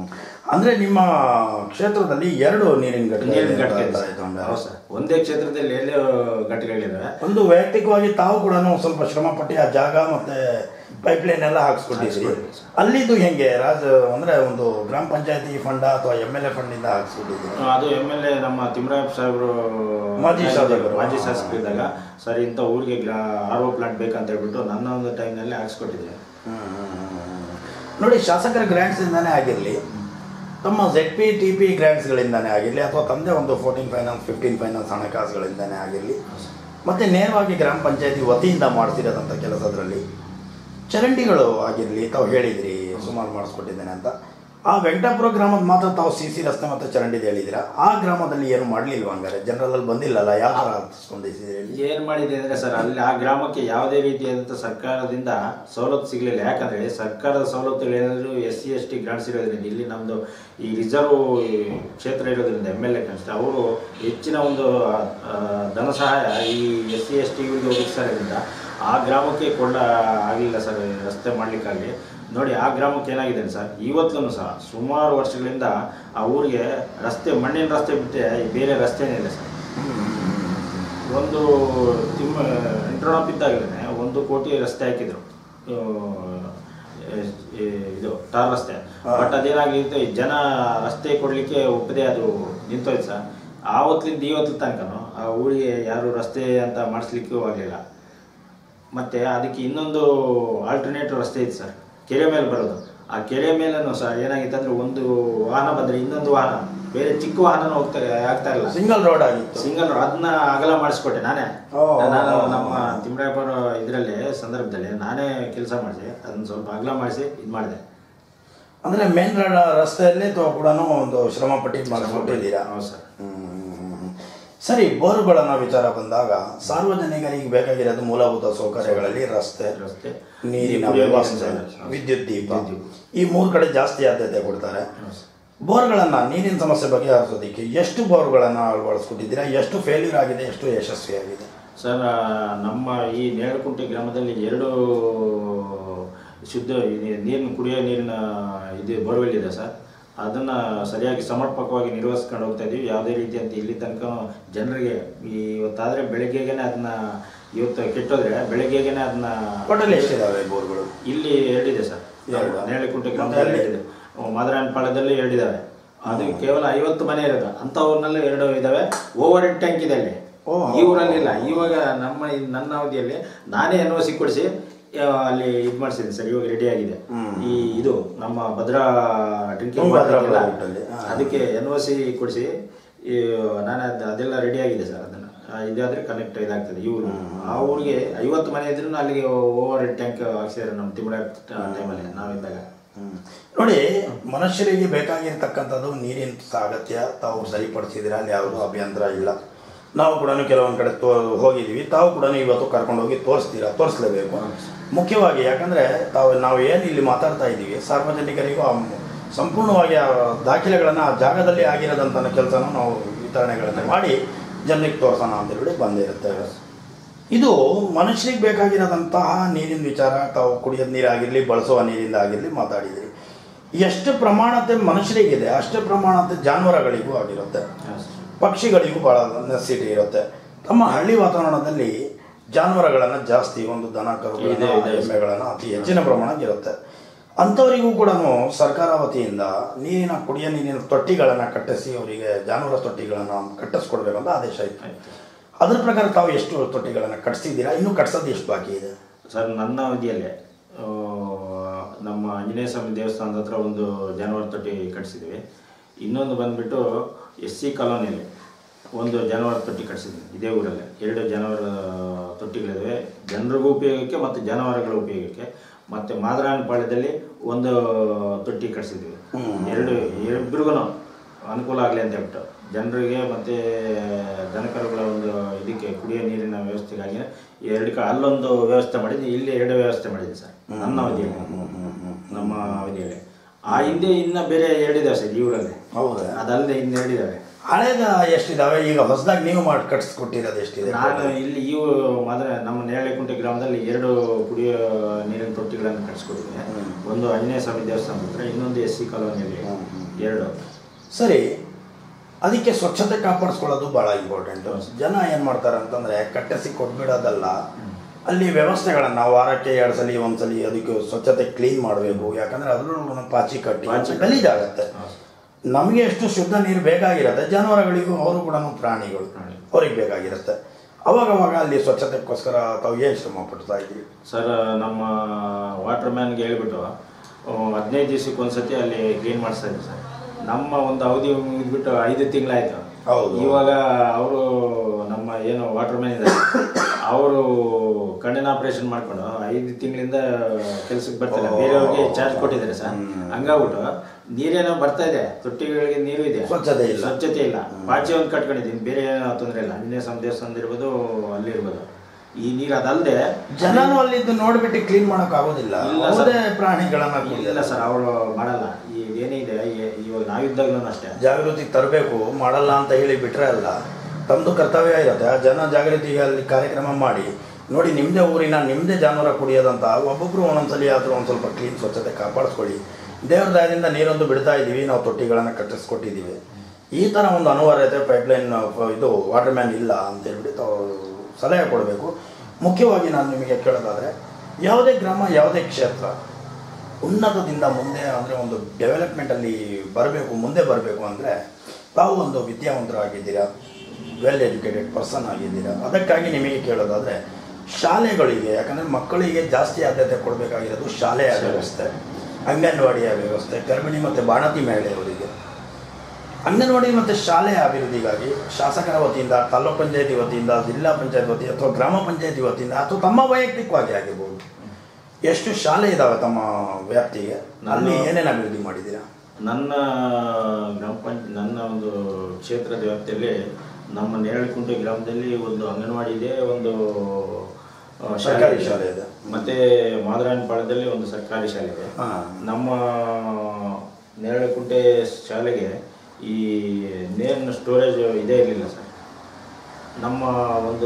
ಅಂದರೆ ನಿಮ್ಮ ಕ್ಷೇತ್ರದಲ್ಲಿ 2 ನೀರಿನ ಘಟಕ ಸರ್. ಒಂದೇ ಕ್ಷೇತ್ರದಲ್ಲಿ 2 ಘಟಕಗಳಿದ್ದಾವೆ. ಒಂದು ವೈಯಕ್ತಿಕವಾಗಿ ತಾವು ಕೂಡ ಸ್ವಲ್ಪ ಶ್ರಮಪಟ್ಟು ಆ ಜಾಗ ಮತ್ತು ಪೈಪ್ಲೈನ್ ಎಲ್ಲ ಹಾಕ್ಸ್ಕೊಟ್ಟಿದ್ದೀರಿ. ಅಲ್ಲಿದ್ದು ಹೆಂಗೆ ಅಂದರೆ ಒಂದು ಗ್ರಾಮ ಪಂಚಾಯತಿ ಫಂಡ ಅಥವಾ MLA ಫಂಡಿಂದ ಹಾಕ್ಸ್ಕೊಟ್ಟಿದ್ದೀರಿ? ಅದು MLA ನಮ್ಮ ತಿಮ್ಮರಾಯಪ್ಪ ಸಾಹೇಬರು ಮಾಜಿ ಶಾಸಕರಿದ್ದಾಗ ಸರ್ ಇಂಥ ಊರಿಗೆ RO ಪ್ಲಾಂಟ್ ಬೇಕಂತ ಹೇಳ್ಬಿಟ್ಟು ನನ್ನ ಒಂದು ಟೈಮ್ನಲ್ಲಿ ಹಾಕ್ಸ್ಕೊಟ್ಟಿದ್ದೆ. ನೋಡಿ, ಶಾಸಕರ ಗ್ರ್ಯಾಂಟ್ಸಿಂದನೇ ಆಗಿರಲಿ, ತಮ್ಮ ZP TP ಗ್ರ್ಯಾಂಟ್ಸ್ಗಳಿಂದನೇ ಆಗಿರಲಿ, ಅಥವಾ ತಂದೆ ಒಂದು 14 ಫೈನಾನ್ಸ್ 15 ಫೈನಾನ್ಸ್ ಹಣಕಾಸುಗಳಿಂದನೇ ಆಗಿರಲಿ, ಮತ್ತು ನೇರವಾಗಿ ಗ್ರಾಮ ಪಂಚಾಯತಿ ವತಿಯಿಂದ ಮಾಡ್ತಿರೋದಂಥ ಕೆಲಸದ್ರಲ್ಲಿ ಚರಂಡಿಗಳು ಆಗಿರಲಿ, ತಾವು ಹೇಳಿದಿರಿ ಸುಮಾರು ಮಾಡಿಸ್ಕೊಟ್ಟಿದ್ದೇನೆ ಅಂತ. ಆ ವೆಂಕಟಾಪುರ ಗ್ರಾಮದ ಮಾತ್ರ ತಾವು CC ರಸ್ತೆ ಮತ್ತು ಚರಂಡಿದು ಹೇಳಿದ್ದೀರಾ. ಆ ಗ್ರಾಮದಲ್ಲಿ ಏನು ಮಾಡಲಿಲ್ವ? ಹಂಗಾರೆ ಜನರಲ್ಲಲ್ಲಿ ಬಂದಿಲ್ಲಲ್ಲ, ಯಾವ ಥರ ಹತ್ತಿಸ್ಕೊಂಡಿದ್ದೀರಿ? ಏನು ಮಾಡಿದೆ ಅಂದರೆ ಸರ್, ಅಲ್ಲಿ ಆ ಗ್ರಾಮಕ್ಕೆ ಯಾವುದೇ ರೀತಿಯಾದಂಥ ಸರ್ಕಾರದಿಂದ ಸವಲತ್ತು ಸಿಗಲಿಲ್ಲ. ಯಾಕಂದರೆ ಸರ್ಕಾರದ ಸವಲತ್ತುಗಳೇನಾದರೂ SC ST ಗ್ರಾಂಟ್ಸ್ ಇರೋದ್ರಿಂದ, ಇಲ್ಲಿ ನಮ್ಮದು ಈ ರಿಸರ್ವ್ ಕ್ಷೇತ್ರ ಇರೋದ್ರಿಂದ MLA ಕನಿಷ್ಠ ಅವರು ಹೆಚ್ಚಿನ ಒಂದು ಧನ ಸಹಾಯ ಈ SC ST ಗಳಿಗೆ ಒದಗಿಸೋದ್ರಿಂದ ಆ ಗ್ರಾಮಕ್ಕೆ ಆಗಲಿಲ್ಲ ಸರ್ ರಸ್ತೆ ಮಾಡಲಿಕ್ಕಾಗಲಿ. ನೋಡಿ, ಆ ಗ್ರಾಮಕ್ಕೆ ಏನಾಗಿದೆ ಸರ್, ಇವತ್ತೂ ಸಹ ಸುಮಾರು ವರ್ಷಗಳಿಂದ ಆ ಊರಿಗೆ ರಸ್ತೆ, ಮಣ್ಣಿನ ರಸ್ತೆ ಬಿಟ್ಟರೆ ಬೇರೆ ರಸ್ತೆನೇ ಇಲ್ಲ ಸರ್. ಒಂದು ಇಂಟರ್ನಾಪ್ ಇದ್ದಾಗಲೇ 1 ಕೋಟಿ ರಸ್ತೆ ಹಾಕಿದ್ರು, ಇದು ಟಾರ್ ರಸ್ತೆ. ಬಟ್ ಅದೇನಾಗಿತ್ತು, ಜನ ರಸ್ತೆ ಕೊಡಲಿಕ್ಕೆ ಒಪ್ಪದೆ ಅದು ನಿಂತೋಯ್ತು ಸರ್. ಆವತ್ತಿಂದ ಇವತ್ತು ತನಕನೂ ಆ ಊರಿಗೆ ಯಾರು ರಸ್ತೆ ಅಂತ ಮಾಡಿಸ್ಲಿಕ್ಕೂ ಆಗಲಿಲ್ಲ. ಮತ್ತು ಅದಕ್ಕೆ ಇನ್ನೊಂದು ಆಲ್ಟರ್ನೇಟಿವ್ ರಸ್ತೆ ಇತ್ತು ಸರ್, ಕೆರೆ ಮೇಲೆ ಬರೋದು. ಆ ಕೆರೆ ಮೇಲೂ ಸಹ ಏನಾಗಿತ್ತು ಅಂದರೆ, ಒಂದು ವಾಹನ ಬಂದರೆ ಇನ್ನೊಂದು ವಾಹನ, ಬೇರೆ ಚಿಕ್ಕ ವಾಹನ ಆಗ್ತಾ ಇಲ್ಲ, ಸಿಂಗಲ್ ರೋಡ್ ಆಗಿತ್ತು. ಸಿಂಗಲ್ ರೋಡ್ ಅದನ್ನ ಅಗಲ ಮಾಡಿಸ್ಕೊಟ್ಟೆ ನಾನೇ. ನಾನು ನಮ್ಮ ತಿಮ್ಮರಾಯಪ್ಪರ ಇದರಲ್ಲಿ ಸಂದರ್ಭದಲ್ಲಿ ನಾನೇ ಕೆಲಸ ಮಾಡಿಸಿ ಅದನ್ನ ಸ್ವಲ್ಪ ಅಗಲ ಮಾಡಿಸಿ ಇದು ಮಾಡಿದೆ. ಅಂದರೆ ಮೇನ್ ರಸ್ತೆಯಲ್ಲಿ ಕೂಡ ಒಂದು ಶ್ರಮ ಪಟ್ಟು ಮಾಡಿಸ್ಕೊಟ್ಟಿದ್ದೀರಾ? ಹೌದು ಸರ್. ಸರಿ, ಬೋರ್ಗಳನ್ನು ವಿಚಾರ ಬಂದಾಗ ಸಾರ್ವಜನಿಕರಿಗೆ ಬೇಕಾಗಿರೋದು ಮೂಲಭೂತ ಸೌಕರ್ಯಗಳಲ್ಲಿ ರಸ್ತೆ, ನೀರಿನ ವ್ಯವಸ್ಥೆ, ವಿದ್ಯುತ್ ದೀಪ, ಈ 3 ಕಡೆ ಜಾಸ್ತಿ ಆದ್ಯತೆ ಕೊಡ್ತಾರೆ. ಬೋರ್ಗಳನ್ನು, ನೀರಿನ ಸಮಸ್ಯೆ ಬಗೆಹರಿಸೋದಕ್ಕೆ ಎಷ್ಟು ಬೋರ್ಗಳನ್ನು ಅಳವಡಿಸ್ಕೊಟ್ಟಿದ್ದೀರಾ? ಎಷ್ಟು ಫೇಲ್ಯೂರ್ ಆಗಿದೆ, ಎಷ್ಟು ಯಶಸ್ವಿಯಾಗಿದೆ? ಸರ್, ನಮ್ಮ ಈ ನೇರಕುಂಟೆ ಗ್ರಾಮದಲ್ಲಿ 2 ಶುದ್ಧ ಕುಡಿಯೋ ನೀರಿನ ಬೋರ್ವೆಲ್ ಇದೆ ಸರ್. ಅದನ್ನು ಸರಿಯಾಗಿ ಸಮರ್ಪಕವಾಗಿ ನಿರ್ವಹಿಸ್ಕೊಂಡು ಹೋಗ್ತಾ ಇದ್ದೀವಿ. ಯಾವುದೇ ರೀತಿಯಂತ ಇಲ್ಲಿ ತನಕ ಜನರಿಗೆ ಇವತ್ತಾದರೆ ಬೆಳಗ್ಗೆಗೆ ಅದನ್ನ, ಇವತ್ತು ಕೆಟ್ಟೋದ್ರೆ ಬೆಳಗ್ಗೆಗೆ ಅದನ್ನ. ಟೋಟಲ್ ಎಷ್ಟಿದ್ದಾವೆ ಬೋರ್ಗಳು? ಇಲ್ಲಿ 2 ಇದೆ ಸರ್. ನೇರಕುಂಟೆ ಗ್ರಾಮದಲ್ಲಿ 2 ಇದೆ, ಮಾದರಾಯನಪಾಳ್ಯದಲ್ಲಿ 2 ಇದ್ದಾವೆ. ಅದು ಕೇವಲ 50 ಮನೆ ಇರೋದು, ಅಂಥವ್ರನ್ನೆಲ್ಲ 2 ಇದ್ದಾವೆ. ಓವರ್ ಹೆಡ್ ಟ್ಯಾಂಕ್ ಇದೆ ಅಲ್ಲಿ, ಈ ಊರಲ್ಲಿ ಇಲ್ಲ. ಇವಾಗ ನನ್ನ ಅವಧಿಯಲ್ಲಿ ನಾನೇ NOC ಕೊಡಿಸಿ ಅಲ್ಲಿ ಇದು ಮಾಡಿಸಿದ್ದೀನಿ ಸರ್. ಇವಾಗ ರೆಡಿ ಆಗಿದೆ. ಇದು ನಮ್ಮ ಭದ್ರಾ ಡ್ರಿಂಕಿಂಗ್ ವಾಟರ್ ಅದಕ್ಕೆ NOC ಕೊಡಿಸಿ ನಾನು ಅದೆಲ್ಲ ರೆಡಿ ಆಗಿದೆ ಸರ್. ಅದನ್ನು ಇದಾದರೆ ಕನೆಕ್ಟ್ ಇದಾಗ್ತದೆ. ಇವರು ಆ ಊರಿಗೆ 50 ಮನೆ ಇದ್ರೂ ಅಲ್ಲಿಗೆ ಓವರ್ ಹೆಡ್ ಟ್ಯಾಂಕ್ ಹಾಕ್ಸಿದ್ದಾರೆ ನಮ್ಮ ತಿಮ್ಮರಾಯ ಟೈಮಲ್ಲಿ ನಾವಿದ್ದಾಗ. ನೋಡಿ, ಮನುಷ್ಯರಿಗೆ ಬೇಕಾಗಿರ್ತಕ್ಕಂಥದ್ದು ನೀರಿನ ಅಗತ್ಯ ತಾವು ಸರಿಪಡಿಸಿದ್ರೆ ಅಲ್ಲಿ ಯಾವುದೂ ಅಭ್ಯಂತರ ಇಲ್ಲ. ನಾವು ಕೂಡ ಕೆಲವೊಂದು ಕಡೆ ಹೋಗಿದ್ದೀವಿ, ತಾವು ಕೂಡ ಇವತ್ತು ಕರ್ಕೊಂಡೋಗಿ ತೋರಿಸ್ಲೇಬೇಕು. ಮುಖ್ಯವಾಗಿ ಯಾಕಂದರೆ ನಾವು ಏನು ಇಲ್ಲಿ ಮಾತಾಡ್ತಾ ಇದ್ದೀವಿ, ಸಾರ್ವಜನಿಕರಿಗೂ ಸಂಪೂರ್ಣವಾಗಿ ಆ ದಾಖಲೆಗಳನ್ನು ಆ ಜಾಗದಲ್ಲಿ ಆಗಿರೋದಂಥ ಕೆಲಸನ ನಾವು ವಿತರಣೆಗಳನ್ನು ಮಾಡಿ ಜನರಿಗೆ ತೋರಿಸೋಣ ಅಂತೇಳಿ ಬಂದಿರುತ್ತೇವೆ. ಇದು ಮನುಷ್ಯರಿಗೆ ಬೇಕಾಗಿರೋದಂತಹ ನೀರಿನ ವಿಚಾರ. ತಾವು ಕುಡಿಯೋದು ನೀರಾಗಿರಲಿ, ಬಳಸುವ ನೀರಿಂದ ಆಗಿರಲಿ ಮಾತಾಡಿದಿರಿ. ಎಷ್ಟು ಪ್ರಮಾಣತೆ ಮನುಷ್ಯರಿಗಿದೆ ಅಷ್ಟೇ ಪ್ರಮಾಣತೆ ಜಾನುವಾರುಗಳಿಗೂ ಆಗಿರುತ್ತೆ, ಪಕ್ಷಿಗಳಿಗೂ ಭಾಳ ನೆಸಿಟಿ ಇರುತ್ತೆ. ತಮ್ಮ ಹಳ್ಳಿ ವಾತಾವರಣದಲ್ಲಿ ಜಾನುವಾರುಗಳನ್ನು ಜಾಸ್ತಿ, ಒಂದು ದನ ಕರುಗಳನ್ನು ಎಮ್ಮೆಗಳನ್ನು ಅತಿ ಹೆಚ್ಚಿನ ಪ್ರಮಾಣ ಇರುತ್ತೆ. ಅಂಥವರಿಗೂ ಕೂಡ ಸರ್ಕಾರ ವತಿಯಿಂದ ಕುಡಿಯೋ ನೀರಿನ ತೊಟ್ಟಿಗಳನ್ನು ಕಟ್ಟಿಸಿ ಅವರಿಗೆ ಜಾನುವಾರು ತೊಟ್ಟಿಗಳನ್ನು ಕಟ್ಟಿಸ್ಕೊಡ್ಬೇಕಂತ ಆದೇಶ ಇತ್ತು. ಅದರ ಪ್ರಕಾರ ತಾವು ಎಷ್ಟು ತೊಟ್ಟಿಗಳನ್ನು ಕಟ್ಟಿಸಿದ್ದೀರಾ? ಇನ್ನೂ ಕಟ್ಸೋದು ಎಷ್ಟು ಬಾಕಿ ಇದೆ? ಸರ್, ನನ್ನ ಅವಧಿಯಲ್ಲೇ ನಮ್ಮ ಆಂಜನೇಯ ಸ್ವಾಮಿ ದೇವಸ್ಥಾನದ ಹತ್ರ ಒಂದು ಜಾನುವಾರು ತೊಟ್ಟಿ ಕಟ್ಟಿಸಿದ್ದೀವಿ. ಇನ್ನೊಂದು ಬಂದುಬಿಟ್ಟು SC ಕಾಲೋನಿಯಲ್ಲಿ ಒಂದು ಜಾನುವಾರು ತೊಟ್ಟಿ ಕಟ್ಟಿಸಿದ್ವಿ. ಇದೇ ಊರಲ್ಲಿ 2 ಜಾನುವಾರು ತೊಟ್ಟಿಗಳಿವೆ, ಜನರಿಗೂ ಉಪಯೋಗಕ್ಕೆ ಮತ್ತು ಜಾನುವಾರುಗಳ ಉಪಯೋಗಕ್ಕೆ. ಮತ್ತು ಮಾದರಾಯನಪಾಳ್ಯದಲ್ಲಿ ಒಂದು ತೊಟ್ಟಿ ಕಟ್ಟಿಸಿದ್ವಿ. ಇಬ್ಬರಿಗೂ ಅನುಕೂಲ ಆಗಲಿ ಅಂತ ಹೇಳ್ಬಿಟ್ಟು ಜನರಿಗೆ ಮತ್ತು ದನಕರುಗಳ ಒಂದು ಇದಕ್ಕೆ ಕುಡಿಯೋ ನೀರಿನ ವ್ಯವಸ್ಥೆಗಾಗಿ 2 ಅಲ್ಲೊಂದು ವ್ಯವಸ್ಥೆ ಮಾಡಿದ್ವಿ, ಇಲ್ಲಿ 2 ವ್ಯವಸ್ಥೆ ಮಾಡಿದ್ವಿ ಸರ್ ನನ್ನ ಅವಧಿಯಲ್ಲಿ. ನಮ್ಮ ಅವಧಿಯಲ್ಲಿ ಆ ಹಿಂದೆ ಇನ್ನೂ ಬೇರೆ 2 ಇದಾವೆ ಸರ್ ಈ ಊರಲ್ಲಿ. ಹೌದಾ? ಅದಲ್ಲದೆ ಇನ್ನು 2 ಇದ್ದಾವೆ. ಹಳೇದ ಎಷ್ಟಿದಾವೆ, ಈಗ ಹೊಸದಾಗಿ ನೀವು ಮಾಡಿ ಕಟ್ಸ್ಕೊಟ್ಟಿರೋದು ಎಷ್ಟಿದೆ? ನಾನು ಇಲ್ಲಿ ನಮ್ಮ ನೇರಳೆಕುಂಟೆ ಗ್ರಾಮದಲ್ಲಿ 2 ಕುಡಿಯೋ ನೀರಿನ ತೊಟ್ಟಿಗಳನ್ನು ಕಟ್ಸ್ಕೊಟ್ಟಿದ್ದೀನಿ. ಒಂದು ಆಂಜನೇಯ ಸ್ವಾಮಿ ದೇವಸ್ಥಾನ ಹತ್ರ, ಇನ್ನೊಂದು SC ಕಾಲೋನಿಯಲ್ಲಿ 2. ಸರಿ, ಅದಕ್ಕೆ ಸ್ವಚ್ಛತೆ ಕಾಪಾಡಿಸ್ಕೊಳ್ಳೋದು ಭಾಳ ಇಂಪಾರ್ಟೆಂಟು. ಜನ ಏನು ಮಾಡ್ತಾರೆ ಅಂತಂದರೆ ಕಟ್ಟಿಸಿ ಕೊಟ್ಬಿಡೋದಲ್ಲ, ಅಲ್ಲಿ ವ್ಯವಸ್ಥೆಗಳನ್ನು ವಾರಕ್ಕೆ 2 ಸಲ 1 ಸಲ ಅದಕ್ಕೆ ಸ್ವಚ್ಛತೆ ಕ್ಲೀನ್ ಮಾಡಬೇಕು. ಯಾಕಂದರೆ ಅದರಲ್ಲೂ ಪಾಚಿ ಕಟ್ಟಿ ಗಲೀಜಾಗತ್ತೆ. ನಮಗೆ ಎಷ್ಟು ಶುದ್ಧ ನೀರು ಬೇಕಾಗಿರುತ್ತೆ, ಜಾನುವಾರುಗಳಿಗೂ ಅವರು ಕೂಡ ಪ್ರಾಣಿಗಳು ಅವ್ರಿಗೆ ಬೇಕಾಗಿರುತ್ತೆ. ಅವಾಗವಾಗ ಅಲ್ಲಿ ಸ್ವಚ್ಛತೆಗೋಸ್ಕರ ತಾವು ಏನು ಶ್ರಮ ಪಡ್ತಾ ಇದ್ದೀವಿ? ಸರ್, ನಮ್ಮ ವಾಟರ್ ಮ್ಯಾನ್ಗೆ ಹೇಳ್ಬಿಟ್ಟು 15 ದಿವಸಕ್ಕೆ ಒಂದ್ಸತಿ ಅಲ್ಲಿ ಕ್ಲೀನ್ ಮಾಡಿಸ್ತಾ ಇದ್ದೀವಿ ಸರ್. ನಮ್ಮ ಒಂದು ಅವಧಿ ಮುಗಿದ್ಬಿಟ್ಟು 5 ತಿಂಗಳಾಯ್ತು. ಹೌದು. ಇವಾಗ ಅವರು ನಮ್ಮ ಏನು ವಾಟರ್ ಮ್ಯಾನ್ ಇದ್ದಾರೆ, ಅವರು ಕಣ್ಣಿನ ಆಪರೇಷನ್ ಮಾಡ್ಕೊಂಡು 5 ತಿಂಗಳಿಂದ ಕೆಲಸಕ್ಕೆ ಬರ್ತಾರೆ. ಬೇರೆಯವ್ರಿಗೆ ಚಾರ್ಜ್ ಕೊಟ್ಟಿದ್ದಾರೆ ಸರ್. ಹಂಗಾಗ್ಬಿಟ್ಟು ನೀರೇನೋ ಬರ್ತಾ ಇದೆ, ತೊಟ್ಟಿಗಳಿಗೆ ನೀರು ಇದೆ, ಸ್ವಚ್ಛತೆ ಇಲ್ಲ. ಪಾಚಿ ಒಂದು ಕಟ್ಕೊಂಡಿದ್ದೀನಿ, ಬೇರೆ ಏನೋ ತೊಂದರೆ ಇಲ್ಲ. ಆಂಜನೇಯ ಸ್ವಾಮಿ ದೇವಸ್ಥಾನ ಇರ್ಬೋದು, ಅಲ್ಲಿರ್ಬೋದು. ಈ ನೀರು ಅದಲ್ಲದೆ ಜನನು ಅಲ್ಲಿದ್ದು ನೋಡ್ಬಿಟ್ಟು ಕ್ಲೀನ್ ಮಾಡೋಕೆ ಆಗೋದಿಲ್ಲ. ಪ್ರಾಣಿಗಳನ್ನ ಇಲ್ಲ ಸರ್, ಅವರು ಮಾಡಲ್ಲ. ಏನಿದೆ ಇವಾಗ ನಾವಿದ್ದಾಗಲೂ ಅಷ್ಟೇ ಜಾಗೃತಿ ತರಬೇಕು. ಮಾಡಲ್ಲ ಅಂತ ಹೇಳಿ ಬಿಟ್ರೆ ಅಲ್ಲ, ತಮ್ಮದು ಕರ್ತವ್ಯ ಇರುತ್ತೆ. ಆ ಜನ ಜಾಗೃತಿಗೆ ಅಲ್ಲಿ ಕಾರ್ಯಕ್ರಮ ಮಾಡಿ ನೋಡಿ, ನಿಮ್ಮದೇ ಊರಿನ ನಿಮ್ಮದೇ ಜಾನುವಾರು ಕುಡಿಯೋದಂತ ಒಬ್ಬೊಬ್ಬರು ಒಂದೊಂದ್ಸಲಿ ಆದರೂ ಒಂದು ಸ್ವಲ್ಪ ಕ್ಲೀನ್ ಸ್ವಚ್ಛತೆ ಕಾಪಾಡಿಸ್ಕೊಳ್ಳಿ. ದೇವ್ರ ದಯದಿಂದ ನೀರೊಂದು ಬಿಡ್ತಾ ಇದ್ದೀವಿ, ನಾವು ತೊಟ್ಟಿಗಳನ್ನು ಕಟ್ಟಿಸ್ಕೊಟ್ಟಿದ್ದೀವಿ. ಈ ಥರ ಒಂದು ಅನಿವಾರ್ಯತೆ ಪೈಪ್ಲೈನ್ ಇದು ವಾಟರ್ ಮ್ಯಾನ್ ಇಲ್ಲ ಅಂತೇಳ್ಬಿಟ್ಟು ಸಲಹೆ ಕೊಡಬೇಕು. ಮುಖ್ಯವಾಗಿ ನಾನು ನಿಮಗೆ ಕೇಳೋದಾದರೆ, ಯಾವುದೇ ಗ್ರಾಮ ಯಾವುದೇ ಕ್ಷೇತ್ರ ಉನ್ನತದಿಂದ ಮುಂದೆ ಅಂದರೆ ಒಂದು ಡೆವಲಪ್ಮೆಂಟಲ್ಲಿ ಬರಬೇಕು, ಮುಂದೆ ಬರಬೇಕು ಅಂದರೆ ತಾವು ಒಂದು ವಿದ್ಯಾವಂತರಾಗಿದ್ದೀರಾ, ವೆಲ್ ಎಜುಕೇಟೆಡ್ ಪರ್ಸನ್ ಆಗಿದ್ದೀರಾ. ಅದಕ್ಕಾಗಿ ನಿಮಗೆ ಕೇಳೋದಾದರೆ ಶಾಲೆಗಳಿಗೆ, ಯಾಕಂದರೆ ಮಕ್ಕಳಿಗೆ ಜಾಸ್ತಿ ಆದ್ಯತೆ ಕೊಡಬೇಕಾಗಿರೋದು ಶಾಲೆಯ ವ್ಯವಸ್ಥೆ, ಅಂಗನವಾಡಿಯ ವ್ಯವಸ್ಥೆ, ಗರ್ಭಿಣಿ ಮತ್ತು ಬಾಣತಿ ಮಹಿಳೆಯವರಿಗೆ ಅಂಗನವಾಡಿ ಮತ್ತು ಶಾಲೆಯ ಅಭಿವೃದ್ಧಿಗಾಗಿ ಶಾಸಕರ ವತಿಯಿಂದ, ತಾಲೂಕು ಪಂಚಾಯತಿ ವತಿಯಿಂದ, ಜಿಲ್ಲಾ ಪಂಚಾಯತ್ ವತಿ ಅಥವಾ ಗ್ರಾಮ ಪಂಚಾಯತಿ ವತಿಯಿಂದ ಅಥವಾ ತಮ್ಮ ವೈಯಕ್ತಿಕವಾಗಿ ಆಗಿರ್ಬೋದು, ಎಷ್ಟು ಶಾಲೆ ಇದ್ದಾವೆ ತಮ್ಮ ವ್ಯಾಪ್ತಿಗೆ? ಅಲ್ಲಿ ಏನೇನು ಅಭಿವೃದ್ಧಿ ಮಾಡಿದ್ದೀರಾ? ನನ್ನ ನನ್ನ ಒಂದು ಕ್ಷೇತ್ರದ ವ್ಯಾಪ್ತಿಯಲ್ಲಿ ನಮ್ಮ ನೇರಳೆಕುಂಟೆ ಗ್ರಾಮದಲ್ಲಿ ಒಂದು ಅಂಗನವಾಡಿ ಇದೆ, ಒಂದು ಸರ್ಕಾರಿ ಶಾಲೆ ಇದೆ, ಮತ್ತು ಮಾದರಾಯನಪಾಳ್ಯದಲ್ಲಿ ಒಂದು ಸರ್ಕಾರಿ ಶಾಲೆ ಇದೆ. ನಮ್ಮ ನೇರಳೆಕುಂಟೆ ಶಾಲೆಗೆ ಈ ನೀರಿನ ಸ್ಟೋರೇಜ್ ಇದೇ ಇರಲಿಲ್ಲ ಸರ್. ನಮ್ಮ ಒಂದು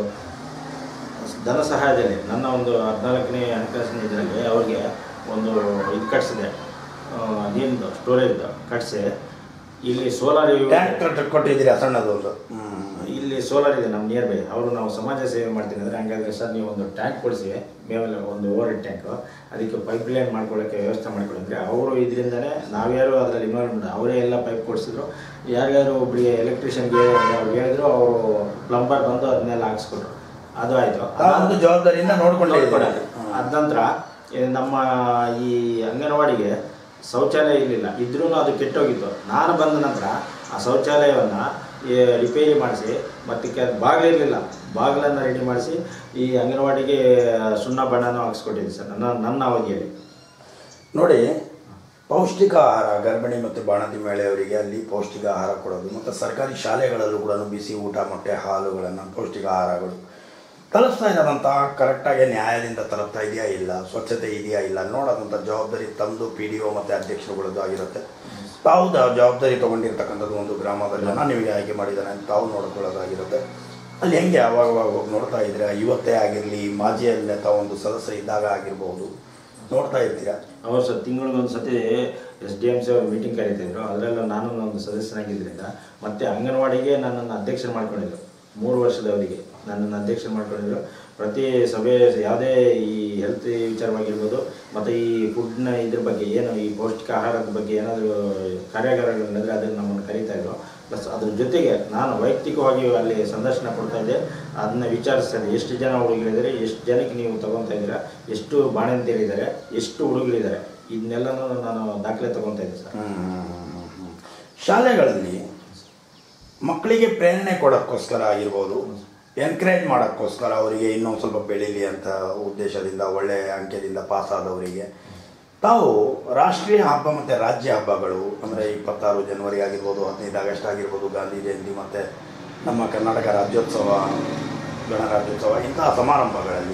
ಧನ ಸಹಾಯದಲ್ಲಿ ನನ್ನ ಒಂದು 14ನೇ ಹಣಕಾಸಿನ ಇದರಲ್ಲಿ ಅವ್ರಿಗೆ ಒಂದು ಇದು ಕಟ್ಸಿದೆ, ನೀರಿನ ಸ್ಟೋರೇಜ್ ಕಟ್ಸಿ. ಇಲ್ಲಿ ಸೋಲಾರ್ ಕೊಟ್ಟಿದ್ದೀರಿ ಸಣ್ಣದೊಂದು. ಇಲ್ಲಿ ಸೋಲಾರ್ ಇದೆ ನಮ್ಮ ನಿಯರ್ ಬೈ. ಅವರು ನಾವು ಸಮಾಜ ಸೇವೆ ಮಾಡ್ತೀನಿ ಅಂದರೆ, ಹಂಗಾದ್ರೆ ಸರ್ ನೀವು ಒಂದು ಟ್ಯಾಂಕ್ ಕೊಡಿಸಿ, ಮೇಲೆ ಒಂದು ಓವರ್ ಹೆಡ್ ಟ್ಯಾಂಕು, ಅದಕ್ಕೆ ಪೈಪ್ ಲೈನ್ ಮಾಡ್ಕೊಳ್ಳೋಕ್ಕೆ ವ್ಯವಸ್ಥೆ ಮಾಡ್ಕೊಳ್ಳಿದ್ರೆ ಅವರು ಇದರಿಂದನೇ ನಾವ್ಯಾರು ಅದರಲ್ಲಿ ಇನ್ವಾಲ್ವ್ಮೆಂಟ್, ಅವರೇ ಎಲ್ಲ ಪೈಪ್ ಕೊಡಿಸಿದ್ರು. ಯಾರ್ಯಾರು ಒಬ್ಬರಿಗೆ ಎಲೆಕ್ಟ್ರಿಷಿಯನ್ಗೆ ಅವ್ರು ಹೇಳಿದ್ರು, ಅವರು ಪ್ಲಂಬರ್ ಬಂದು ಅದನ್ನೆಲ್ಲ ಹಾಕ್ಸ್ಕೊಟ್ರು. ಅದು ಆಯಿತು, ಒಂದು ಜವಾಬ್ದಾರಿಯಿಂದ ನೋಡ್ಕೊಂಡಿದ್ದಾರೆ. ಅದ ನಂತರ ನಮ್ಮ ಈ ಅಂಗನವಾಡಿಗೆ ಶೌಚಾಲಯ ಇರಲಿಲ್ಲ, ಇದ್ರೂ ಅದು ಕೆಟ್ಟೋಗಿತ್ತು. ನಾನು ಬಂದ ನಂತರ ಆ ಶೌಚಾಲಯವನ್ನು ರಿಪೇರಿ ಮಾಡಿಸಿ, ಮತ್ತು ಬಾಗಿಲಿರಲಿಲ್ಲ, ಬಾಗಿಲನ್ನು ರೆಡಿ ಮಾಡಿಸಿ ಈ ಅಂಗನವಾಡಿಗೆ ಸುಣ್ಣ ಬಣ್ಣನೂ ಹಾಕ್ಸ್ಕೊಟ್ಟಿದ್ದೆ ಸರ್ ನನ್ನ ಅವಧಿಯಲ್ಲಿ. ನೋಡಿ, ಪೌಷ್ಟಿಕ ಆಹಾರ ಗರ್ಭಿಣಿ ಮತ್ತು ಬಾಣಂತಿ ಮಹಿಳೆಯವರಿಗೆ ಅಲ್ಲಿ ಪೌಷ್ಟಿಕ ಆಹಾರ ಕೊಡೋದು, ಮತ್ತು ಸರ್ಕಾರಿ ಶಾಲೆಗಳಲ್ಲೂ ಕೂಡ ಬಿಸಿ ಊಟ, ಮೊಟ್ಟೆ, ಹಾಲುಗಳನ್ನು, ಪೌಷ್ಟಿಕ ಆಹಾರಗಳು ತಲುಪಿಸ್ತಾ ಇರೋದಂಥ ಕರೆಕ್ಟಾಗಿ ನ್ಯಾಯದಿಂದ ತಲುಪ್ತಾ ಇದೆಯಾ ಇಲ್ಲ, ಸ್ವಚ್ಛತೆ ಇದೆಯಾ ಇಲ್ಲ ನೋಡೋದಂಥ ಜವಾಬ್ದಾರಿ ತಮ್ಮದು PDO ಮತ್ತು ಅಧ್ಯಕ್ಷರುಗಳದ್ದು ಆಗಿರುತ್ತೆ. ತಾವು ಜವಾಬ್ದಾರಿ ತೊಗೊಂಡಿರ್ತಕ್ಕಂಥದ್ದು ಒಂದು ಗ್ರಾಮದ ಜನ ನಿಮಗೆ ಆಯ್ಕೆ ಮಾಡಿದ್ದಾನೆ ಅಂತ ತಾವು ನೋಡ್ಕೊಳ್ಳೋದಾಗಿರುತ್ತೆ. ಅಲ್ಲಿ ಹೆಂಗೆ ಅವಾಗವಾಗ ಹೋಗಿ ನೋಡ್ತಾ ಇದ್ದೀರಾ? ಇವತ್ತೇ ಆಗಿರಲಿ, ಮಾಜಿಯಲ್ಲೇ ತಾವು ಒಂದು ಸದಸ್ಯ ಇದ್ದಾಗ ಆಗಿರ್ಬೋದು, ನೋಡ್ತಾ ಇರ್ತೀರಾ? ಅವರು ಸರ್ ತಿಂಗಳಿಗೊಂದು ಸತಿ SDMC ಅವರು ಮೀಟಿಂಗ್ ಕರೀತಿದ್ರು. ಅದರಲ್ಲ ನಾನು ಒಂದು ಸದಸ್ಯನಾಗಿದ್ದರಿಂದ ಮತ್ತು ಅಂಗನವಾಡಿಗೆ ನನ್ನನ್ನು ಅಧ್ಯಕ್ಷರು ಮಾಡ್ಕೊಂಡಿದ್ರು. 3 ವರ್ಷದ ಅವಧಿಗೆ ನನ್ನನ್ನು ಅಧ್ಯಕ್ಷರು ಮಾಡ್ಕೊಂಡಿದ್ರು. ಪ್ರತಿ ಸಭೆ ಯಾವುದೇ ಈ ಹೆಲ್ತ್ ವಿಚಾರವಾಗಿರ್ಬೋದು, ಮತ್ತು ಈ ಫುಡ್ನ ಇದ್ರ ಬಗ್ಗೆ ಏನು ಈ ಪೌಷ್ಟಿಕ ಆಹಾರದ ಬಗ್ಗೆ ಏನಾದರೂ ಕಾರ್ಯಾಗಾರಗಳಿದ್ರೆ ಅದನ್ನು ನಮ್ಮನ್ನು ಕರೀತಾಯಿದ್ರು. ಪ್ಲಸ್ ಅದ್ರ ಜೊತೆಗೆ ನಾನು ವೈಯಕ್ತಿಕವಾಗಿ ಅಲ್ಲಿ ಸಂದರ್ಶನ ಕೊಡ್ತಾಯಿದ್ದೆ, ಅದನ್ನ ವಿಚಾರಿಸ್ತಾಯಿದ್ದೆ. ಎಷ್ಟು ಜನ ಹುಡುಗರಿದ್ದಾರೆ, ಎಷ್ಟು ಜನಕ್ಕೆ ನೀವು ತೊಗೊತಾ ಇದ್ದೀರಾ, ಎಷ್ಟು ಬಾಣಂತಿಯರಿದ್ದಾರೆ, ಎಷ್ಟು ಹುಡುಗರಿದ್ದಾರೆ, ಇದನ್ನೆಲ್ಲನೂ ನಾನು ದಾಖಲೆ ತೊಗೊತಾ ಇದ್ದೆ ಸರ್. ಶಾಲೆಗಳಲ್ಲಿ ಮಕ್ಕಳಿಗೆ ಪ್ರೇರಣೆ ಕೊಡೋಕ್ಕೋಸ್ಕರ ಆಗಿರ್ಬೋದು, ಎನ್ಕರೇಜ್ ಮಾಡೋಕ್ಕೋಸ್ಕರ ಅವರಿಗೆ ಇನ್ನೊಂದು ಸ್ವಲ್ಪ ಬೆಳೀಲಿ ಅಂತ ಉದ್ದೇಶದಿಂದ, ಒಳ್ಳೆಯ ಅಂಕೆದಿಂದ ಪಾಸಾದವರಿಗೆ ತಾವು ರಾಷ್ಟ್ರೀಯ ಹಬ್ಬ ಮತ್ತು ರಾಜ್ಯ ಹಬ್ಬಗಳು ಅಂದರೆ 26 ಜನವರಿ ಆಗಿರ್ಬೋದು, 15 ಆಗಸ್ಟ್ ಆಗಿರ್ಬೋದು, ಗಾಂಧಿ ಜಯಂತಿ ಮತ್ತು ನಮ್ಮ ಕರ್ನಾಟಕ ರಾಜ್ಯೋತ್ಸವ, ಗಣರಾಜ್ಯೋತ್ಸವ, ಇಂತಹ ಸಮಾರಂಭಗಳಲ್ಲಿ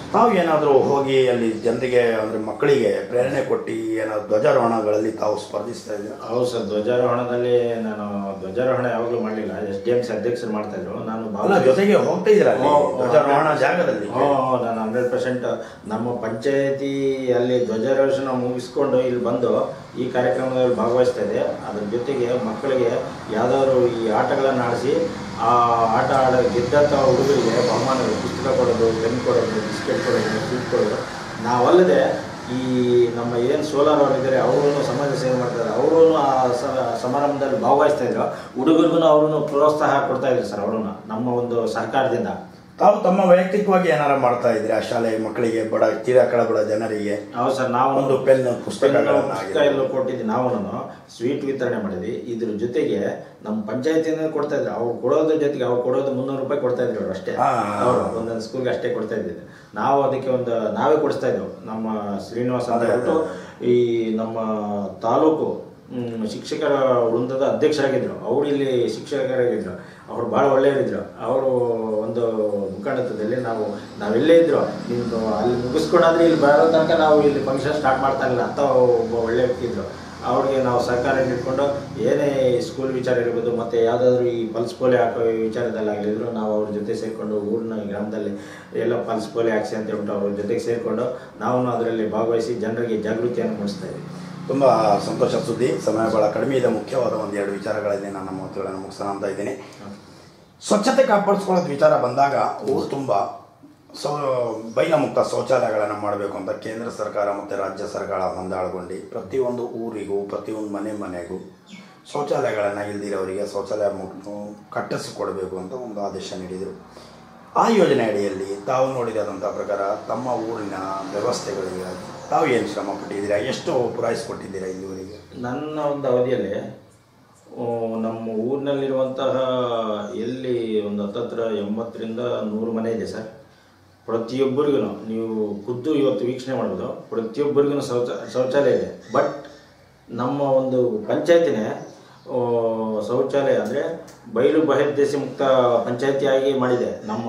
ತಾವು ಏನಾದರೂ ಹೋಗಿ ಅಲ್ಲಿ ಜನರಿಗೆ ಅಂದರೆ ಮಕ್ಕಳಿಗೆ ಪ್ರೇರಣೆ ಕೊಟ್ಟು ಏನಾದರೂ ಧ್ವಜಾರೋಹಣಗಳಲ್ಲಿ ತಾವು ಸ್ಪರ್ಧಿಸ್ತಾ ಇದ್ದೀರಾ? ಹೌದು ಸರ್, ಧ್ವಜಾರೋಹಣದಲ್ಲಿ ನಾನು ಧ್ವಜಾರೋಹಣ ಯಾವಾಗಲೂ ಮಾಡಲಿಲ್ಲ. SDMC ಅಧ್ಯಕ್ಷರು ಮಾಡ್ತಾಯಿದ್ರು. ನಾನು ಜೊತೆಗೆ ಹೋಗ್ತಾ ಇದ್ದೀರಾ ಧ್ವಜಾರೋಹಣ ಜಾಗದಲ್ಲಿ? ನಾನು 100% ನಮ್ಮ ಪಂಚಾಯತಿ ಅಲ್ಲಿ ಧ್ವಜಾರೋಹಣ ಮುಗಿಸ್ಕೊಂಡು ಇಲ್ಲಿ ಬಂದು ಈ ಕಾರ್ಯಕ್ರಮದಲ್ಲಿ ಭಾಗವಹಿಸ್ತಾ ಇದೆ. ಅದ್ರ ಜೊತೆಗೆ ಮಕ್ಕಳಿಗೆ ಯಾವುದಾದ್ರು ಈ ಆಟಗಳನ್ನು ಆಡಿಸಿ ಆ ಆಟ ಗೆದ್ದಂಥ ಹುಡುಗರಿಗೆ ಬಹುಮಾನಗಳು, ಪುಸ್ತಕ ಕೊಡೋದು, ಪೆನ್ ಕೊಡೋದು, ಬಿಸ್ಕೆಟ್ ಕೊಡೋದು, ಸ್ವೀಟ್ ಕೊಡೋದು. ನಾವಲ್ಲದೆ ಈ ನಮ್ಮ ಏನು ಸೋಲಾರ್ ಅವರಿದ್ದಾರೆ ಅವರು ಸಮಾಜ ಸೇವೆ ಮಾಡ್ತಾರೆ. ಅವರು ಆ ಸಮಾರಂಭದಲ್ಲಿ ಭಾಗವಹಿಸ್ತಾಯಿದ್ರು. ಹುಡುಗರಿಗೂ ಅವರು ಪ್ರೋತ್ಸಾಹ ಕೊಡ್ತಾಯಿದ್ರು ಸರ್. ಅವರು ನಮ್ಮ ಒಂದು ಸರ್ಕಾರದಿಂದ. ತಾವು ತಮ್ಮ ವೈಯಕ್ತಿಕವಾಗಿ ಏನಾರು ಮಾಡ್ತಾ ಇದ್ರಿ ಆ ಶಾಲೆ ಮಕ್ಕಳಿಗೆ, ತೀರಾ ಕಳಬಡ ಜನರಿಗೆ? ಹೌದು ಸರ್, ನಾವು ಒಂದು ಪೆನ್ ಪುಸ್ತಕ ಎಲ್ಲ ಕೊಟ್ಟಿದ್ವಿ. ನಾವು ಸ್ವೀಟ್ ವಿತರಣೆ ಮಾಡಿದ್ವಿ. ಇದ್ರ ಜೊತೆಗೆ ನಮ್ಮ ಪಂಚಾಯತಿಯಿಂದ ಕೊಡ್ತಾ ಇದ್ರು. ಅವ್ರು ಕೊಡೋದ್ರ ಜೊತೆಗೆ ಅವ್ರು ಕೊಡೋದು 300 ರೂಪಾಯಿ ಕೊಡ್ತಾ ಇದ್ರು. ಅವ್ರು ಅಷ್ಟೇ, ಅವರು ಒಂದೊಂದು ಸ್ಕೂಲ್ಗೆ ಅಷ್ಟೇ ಕೊಡ್ತಾ ಇದ್ದಿದ್ದು. ನಾವು ಅದಕ್ಕೆ ನಾವೇ ಕೊಡಿಸ್ತಾ ಇದ್ದೆವು. ನಮ್ಮ ಶ್ರೀನಿವಾಸ ಅಂತ ಹೇಳ್ಬಿಟ್ಟು ಈ ನಮ್ಮ ತಾಲೂಕು ಶಿಕ್ಷಕರ ವೃಂದದ ಅಧ್ಯಕ್ಷರಾಗಿದ್ದರು. ಅವರು ಇಲ್ಲಿ ಶಿಕ್ಷಕರಾಗಿದ್ದರು. ಅವರು ಭಾಳ ಒಳ್ಳೆಯರಿದ್ರು. ಅವರು ಒಂದು ಮುಖಂಡತ್ವದಲ್ಲಿ ನಾವೆಲ್ಲೇ ಇದ್ರು, ನಿಮ್ಮದು ಅಲ್ಲಿ ಮುಗಿಸ್ಕೊಂಡಾದ್ರೆ ಇಲ್ಲಿ ಬರೋ ತನಕ ನಾವು ಇಲ್ಲಿ ಫಂಕ್ಷನ್ ಸ್ಟಾರ್ಟ್ ಮಾಡ್ತಾ ಇಲ್ಲ ಅಂತ ಒಬ್ಬ ಒಳ್ಳೆ ವ್ಯಕ್ತಿ ಇದ್ದರು. ಅವ್ರಿಗೆ ನಾವು ಸಹಕಾರ ಇಟ್ಕೊಂಡು ಏನೇ ಸ್ಕೂಲ್ ವಿಚಾರ ಇರ್ಬೋದು, ಮತ್ತು ಯಾವುದಾದ್ರೂ ಈ ಪಲ್ಸ್ ಪೋಲಿಯೋ ಹಾಕೋ ವಿಚಾರದಲ್ಲಾಗಲಿದ್ರು ನಾವು ಅವ್ರ ಜೊತೆ ಸೇರಿಕೊಂಡು ಊರಿನ ಗ್ರಾಮದಲ್ಲಿ ಎಲ್ಲ ಪಲ್ಸ್ ಪೋಲಿಯೋ ಹಾಕ್ಸಿ ಅಂತ ಹೇಳ್ಬಿಟ್ಟು ಅವ್ರ ಜೊತೆಗೆ ಸೇರಿಕೊಂಡು ನಾವು ಅದರಲ್ಲಿ ಭಾಗವಹಿಸಿ ಜನರಿಗೆ ಜಾಗೃತಿಯನ್ನು ಮೂಡಿಸ್ತಾ ಇದ್ದೀವಿ. ತುಂಬ ಸಂತೋಷ ಸುದ್ದಿ. ಸಮಯ ಭಾಳ ಕಡಿಮೆ ಇದೆ. ಮುಖ್ಯವಾದ 1-2 ವಿಚಾರಗಳಲ್ಲಿ ನಾನು ನಮ್ಮ ಮಾತುಗಳನ್ನು ಮುಗಿಸೋಣ ಅಂತ ಇದ್ದೀನಿ. ಸ್ವಚ್ಛತೆ ಕಾಪಾಡಿಸ್ಕೊಳ್ಳೋದು ವಿಚಾರ ಬಂದಾಗ ಊರು ತುಂಬ ಬೈಲಮುಕ್ತ ಶೌಚಾಲಯಗಳನ್ನು ಮಾಡಬೇಕು ಅಂತ ಕೇಂದ್ರ ಸರ್ಕಾರ ಮತ್ತು ರಾಜ್ಯ ಸರ್ಕಾರ ಹೊಂದಾಳ್ಕೊಂಡು ಪ್ರತಿಯೊಂದು ಊರಿಗೂ ಪ್ರತಿಯೊಂದು ಮನೆಗೂ ಶೌಚಾಲಯಗಳನ್ನು ಇಲ್ದಿರೋರಿಗೆ ಶೌಚಾಲಯ ಕಟ್ಟಿಸಿಕೊಡಬೇಕು ಅಂತ ಒಂದು ಆದೇಶ ನೀಡಿದರು. ಆ ಯೋಜನೆ ಅಡಿಯಲ್ಲಿ ತಾವು ನೋಡಿರೋದಂಥ ಪ್ರಕಾರ ತಮ್ಮ ಊರಿನ ವ್ಯವಸ್ಥೆಗಳಿಗಾಗಿ ತಾವು ಏನು ಶ್ರಮ ಪಟ್ಟಿದ್ದೀರಾ? ಎಷ್ಟು ಪೂರೈಸಿಕೊಟ್ಟಿದ್ದೀರಾ ಇಲ್ಲಿವರೆಗೆ? ನನ್ನ ಒಂದು ಅವಧಿಯಲ್ಲಿ ನಮ್ಮ ಊರಿನಲ್ಲಿರುವಂತಹ ಎಲ್ಲಿ ಒಂದು 80ರಿಂದ 100 ಮನೆ ಇದೆ ಸರ್. ಪ್ರತಿಯೊಬ್ಬರಿಗೂ ನೀವು ಖುದ್ದು ಇವತ್ತು ವೀಕ್ಷಣೆ ಮಾಡ್ಬೋದು. ಪ್ರತಿಯೊಬ್ಬರಿಗೂ ಶೌಚಾಲಯ ಇದೆ. ಬಟ್ ನಮ್ಮ ಒಂದು ಪಂಚಾಯತಿನೇ ಶೌಚಾಲಯ ಅಂದರೆ ಬಯಲು ಬಹಿರ್ದೇಶಿ ಮುಕ್ತ ಪಂಚಾಯತಿಯಾಗಿ ಮಾಡಿದೆ. ನಮ್ಮ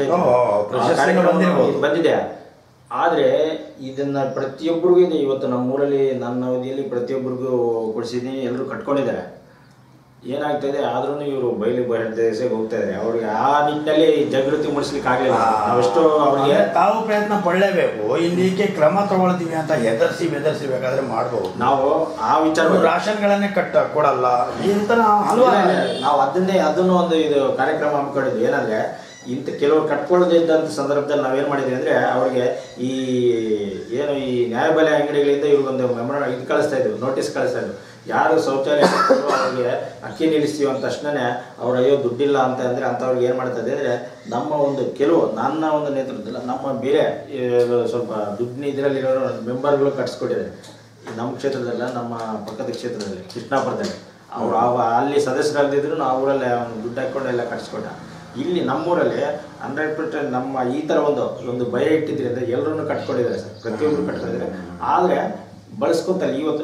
ಪಂಚಾಯತಿ ಬಂದಿದೆ. ಆದರೆ ಇದನ್ನು ಪ್ರತಿಯೊಬ್ಬರಿಗೂ ಇದೆ. ಇವತ್ತು ನಮ್ಮೂರಲ್ಲಿ ನನ್ನ ಅವಧಿಯಲ್ಲಿ ಪ್ರತಿಯೊಬ್ಬರಿಗೂ ಕೊಡಿಸಿದ್ದೀನಿ. ಎಲ್ಲರೂ ಕಟ್ಕೊಂಡಿದ್ದಾರೆ. ಏನಾಗ್ತದೆ ಆದ್ರೂ ಇವರು ಬಯಲು ಬಹಿರ್ದೇಶಕ್ಕೆ ಹೋಗ್ತಾ ಇದ್ದಾರೆ. ಅವ್ರಿಗೆ ಆ ನಿಟ್ಟಿನಲ್ಲಿ ಜಾಗೃತಿ ಮೂಡಿಸ್ಲಿಕ್ಕೆ ಆಗಲಿಲ್ಲ. ನಾವೆಷ್ಟೋ ಅವ್ರಿಗೆ ತಾವು ಪ್ರಯತ್ನ ಪಡಲೇಬೇಕು. ಇದಕ್ಕೆ ಕ್ರಮ ತಗೊಳ್ತೀವಿ ಅಂತ ಬೆದರಿಸಿ ಬೇಕಾದ್ರೆ ಮಾಡ್ಬೋದು. ನಾವು ಆ ವಿಚಾರ ರಾಷನ್ಗಳನ್ನೇ ಕೊಡಲ್ಲ ಇಂತ ನಾವು ಅದನ್ನು ಒಂದು ಇದು ಕಾರ್ಯಕ್ರಮ ಹಮ್ಮಿಕೊಂಡಿದ್ವಿ. ಏನಂದ್ರೆ ಇಂಥ ಕೆಲವರು ಕಟ್ಕೊಳ್ಳೋದೇ ಇದ್ದಂಥ ಸಂದರ್ಭದಲ್ಲಿ ನಾವೇನು ಮಾಡಿದ್ವಿ ಅಂದರೆ ಅವ್ರಿಗೆ ಈ ಏನು ಈ ನ್ಯಾಯಬೆಲೆ ಅಂಗಡಿಗಳಿಂದ ಇವ್ರಿಗೊಂದು ಇದು ಕಳಿಸ್ತಾ ಇದ್ವಿ, ನೋಟಿಸ್ ಕಳಿಸ್ತಾ ಇದ್ವಿ. ಯಾರು ಶೌಚಾಲಯ ಅವ್ರಿಗೆ ಅಕ್ಕಿ ನಿಲ್ಲಿಸ್ತೀವಿ ಅಂದ ತಕ್ಷಣವೇ ಅವ್ರು ಅಯ್ಯೋ ದುಡ್ಡಿಲ್ಲ ಅಂತ ಅಂದರೆ ಅಂಥವ್ರಿಗೆ ಏನು ಮಾಡ್ತದೆ ಅಂದರೆ ನಮ್ಮ ಒಂದು ನನ್ನ ಒಂದು ನೇತೃತ್ವದಲ್ಲಿ ನಮ್ಮ ಬೇರೆ ಸ್ವಲ್ಪ ದುಡ್ಡಿನ ಇದರಲ್ಲಿರೋ ಮೆಂಬರ್ಗಳು ಕಟ್ಸ್ಕೊಟ್ಟಿದ್ದಾರೆ. ನಮ್ಮ ಕ್ಷೇತ್ರದಲ್ಲ, ನಮ್ಮ ಪಕ್ಕದ ಕ್ಷೇತ್ರದಲ್ಲಿ ಕೃಷ್ಣಾಪುರದಲ್ಲಿ ಅವರು ಅಲ್ಲಿ ಸದಸ್ಯರಾಗದಿದ್ರು ನಾವು ಅವರಲ್ಲೇ ದುಡ್ಡು ಹಾಕ್ಕೊಂಡು ಎಲ್ಲ ಕಟ್ಸ್ಕೊಟ್ಟ. ಇಲ್ಲಿ ನಮ್ಮೂರಲ್ಲಿ 100% ನಮ್ಮ ಈ ಥರ ಒಂದು ಭಯ ಇಟ್ಟಿದ್ರಿಂದ ಎಲ್ಲರೂ ಕಟ್ಕೊಂಡಿದ್ದಾರೆ ಸರ್. ಪ್ರತಿಯೊಬ್ಬರು ಕಟ್ಕೊಂಡಿದ್ದಾರೆ. ಆದರೆ ಬಳಸ್ಕೊಂತಲ್ಲ ಇವತ್ತು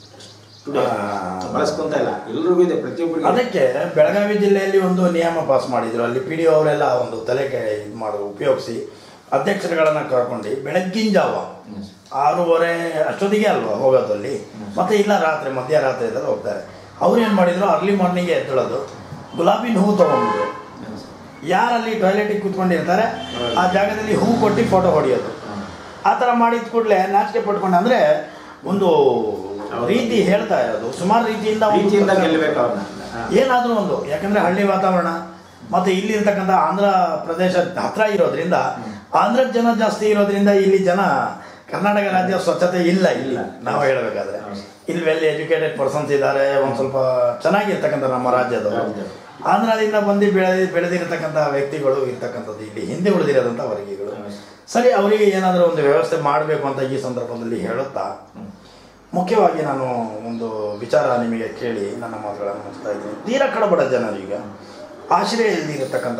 ಬಳಸ್ಕೊಂತ ಇಲ್ಲ, ಎಲ್ರಿಗೂ ಇದೆ, ಪ್ರತಿಯೊಬ್ಬರಿಗೂ. ಅದಕ್ಕೆ ಬೆಳಗಾವಿ ಜಿಲ್ಲೆಯಲ್ಲಿ ಒಂದು ನಿಯಮ ಪಾಸ್ ಮಾಡಿದ್ರು. ಅಲ್ಲಿ PDO ಅವರೆಲ್ಲ ಒಂದು ತಲೆಗೆ ಇದು ಮಾಡೋದು ಉಪಯೋಗಿಸಿ ಅಧ್ಯಕ್ಷರುಗಳನ್ನು ಕರ್ಕೊಂಡು ಬೆಳಗ್ಗಿನ ಜಾವ 6:30 ಅಷ್ಟೊತ್ತಿಗೆ ಅಲ್ವಾ ಹೋಗೋದಲ್ಲಿ, ಮತ್ತೆ ಇಲ್ಲ ಮಧ್ಯರಾತ್ರಿ ಎಲ್ಲ ಹೋಗ್ತಾರೆ. ಅವ್ರು ಏನು ಮಾಡಿದ್ರು, ಅರ್ಲಿ ಮಾರ್ನಿಂಗ್ಗೆ ಎದ್ದೇಳೋದು, ಗುಲಾಬಿನ ಹೂ ತೊಗೊಂಡ್ಬಿಟ್ಟು ಯಾರಲ್ಲಿ ಟಾಯ್ಲೆಟಿಗೆ ಕೂತ್ಕೊಂಡಿರ್ತಾರೆ ಆ ಜಾಗದಲ್ಲಿ ಹೂ ಕೊಟ್ಟು ಫೋಟೋ ಹೊಡೆಯೋದು. ಆ ಥರ ಮಾಡಿದ ಕೂಡಲೇ ನಾಚಿಕೆ ಪಟ್ಕೊಂಡು, ಅಂದರೆ ಒಂದು ರೀತಿ ಹೇಳ್ತಾ ಇರೋದು ಸುಮಾರು ರೀತಿಯಿಂದ ಗೆಲ್ಲಬೇಕು ಅವ್ರನ್ನ. ಏನಾದರೂ ಒಂದು, ಯಾಕಂದರೆ ಹಳ್ಳಿ ವಾತಾವರಣ ಮತ್ತು ಇಲ್ಲಿರ್ತಕ್ಕಂಥ ಆಂಧ್ರ ಪ್ರದೇಶ ಹತ್ರ ಇರೋದ್ರಿಂದ, ಆಂಧ್ರದ ಜನ ಜಾಸ್ತಿ ಇರೋದ್ರಿಂದ ಇಲ್ಲಿ ಜನ ಕರ್ನಾಟಕ ರಾಜ್ಯ ಸ್ವಚ್ಛತೆ ಇಲ್ಲ ನಾವು ಹೇಳಬೇಕಾದ್ರೆ. ಇಲ್ಲಿ ವೆಲ್ ಎಜುಕೇಟೆಡ್ ಪರ್ಸನ್ಸ್ ಇದ್ದಾರೆ, ಒಂದು ಸ್ವಲ್ಪ ಚೆನ್ನಾಗಿರ್ತಕ್ಕಂಥ ನಮ್ಮ ರಾಜ್ಯದವರು. ಆಂಧ್ರದಿಂದ ಬಂದು ಬೆಳೆದಿರತಕ್ಕಂಥ ವ್ಯಕ್ತಿಗಳು ಇರ್ತಕ್ಕಂಥದ್ದು ಇಲ್ಲಿ ಹಿಂದೆ ಉಳಿದಿರೋದಂಥ ವರ್ಗೀಗಳು. ಸರಿ, ಅವರಿಗೆ ಏನಾದರೂ ಒಂದು ವ್ಯವಸ್ಥೆ ಮಾಡಬೇಕು ಅಂತ ಈ ಸಂದರ್ಭದಲ್ಲಿ ಹೇಳುತ್ತಾ, ಮುಖ್ಯವಾಗಿ ನಾನು ಒಂದು ವಿಚಾರ ನಿಮಗೆ ಕೇಳಿ ನನ್ನ ಮಾತುಗಳನ್ನು ಮುಗಿಸ್ತಾ ಇದ್ದೀನಿ. ತೀರಾ ಕಡಬಡ ಜನರಿಗೆ ಆಶ್ರಯ ಇಲ್ಲದಿರತಕ್ಕಂಥ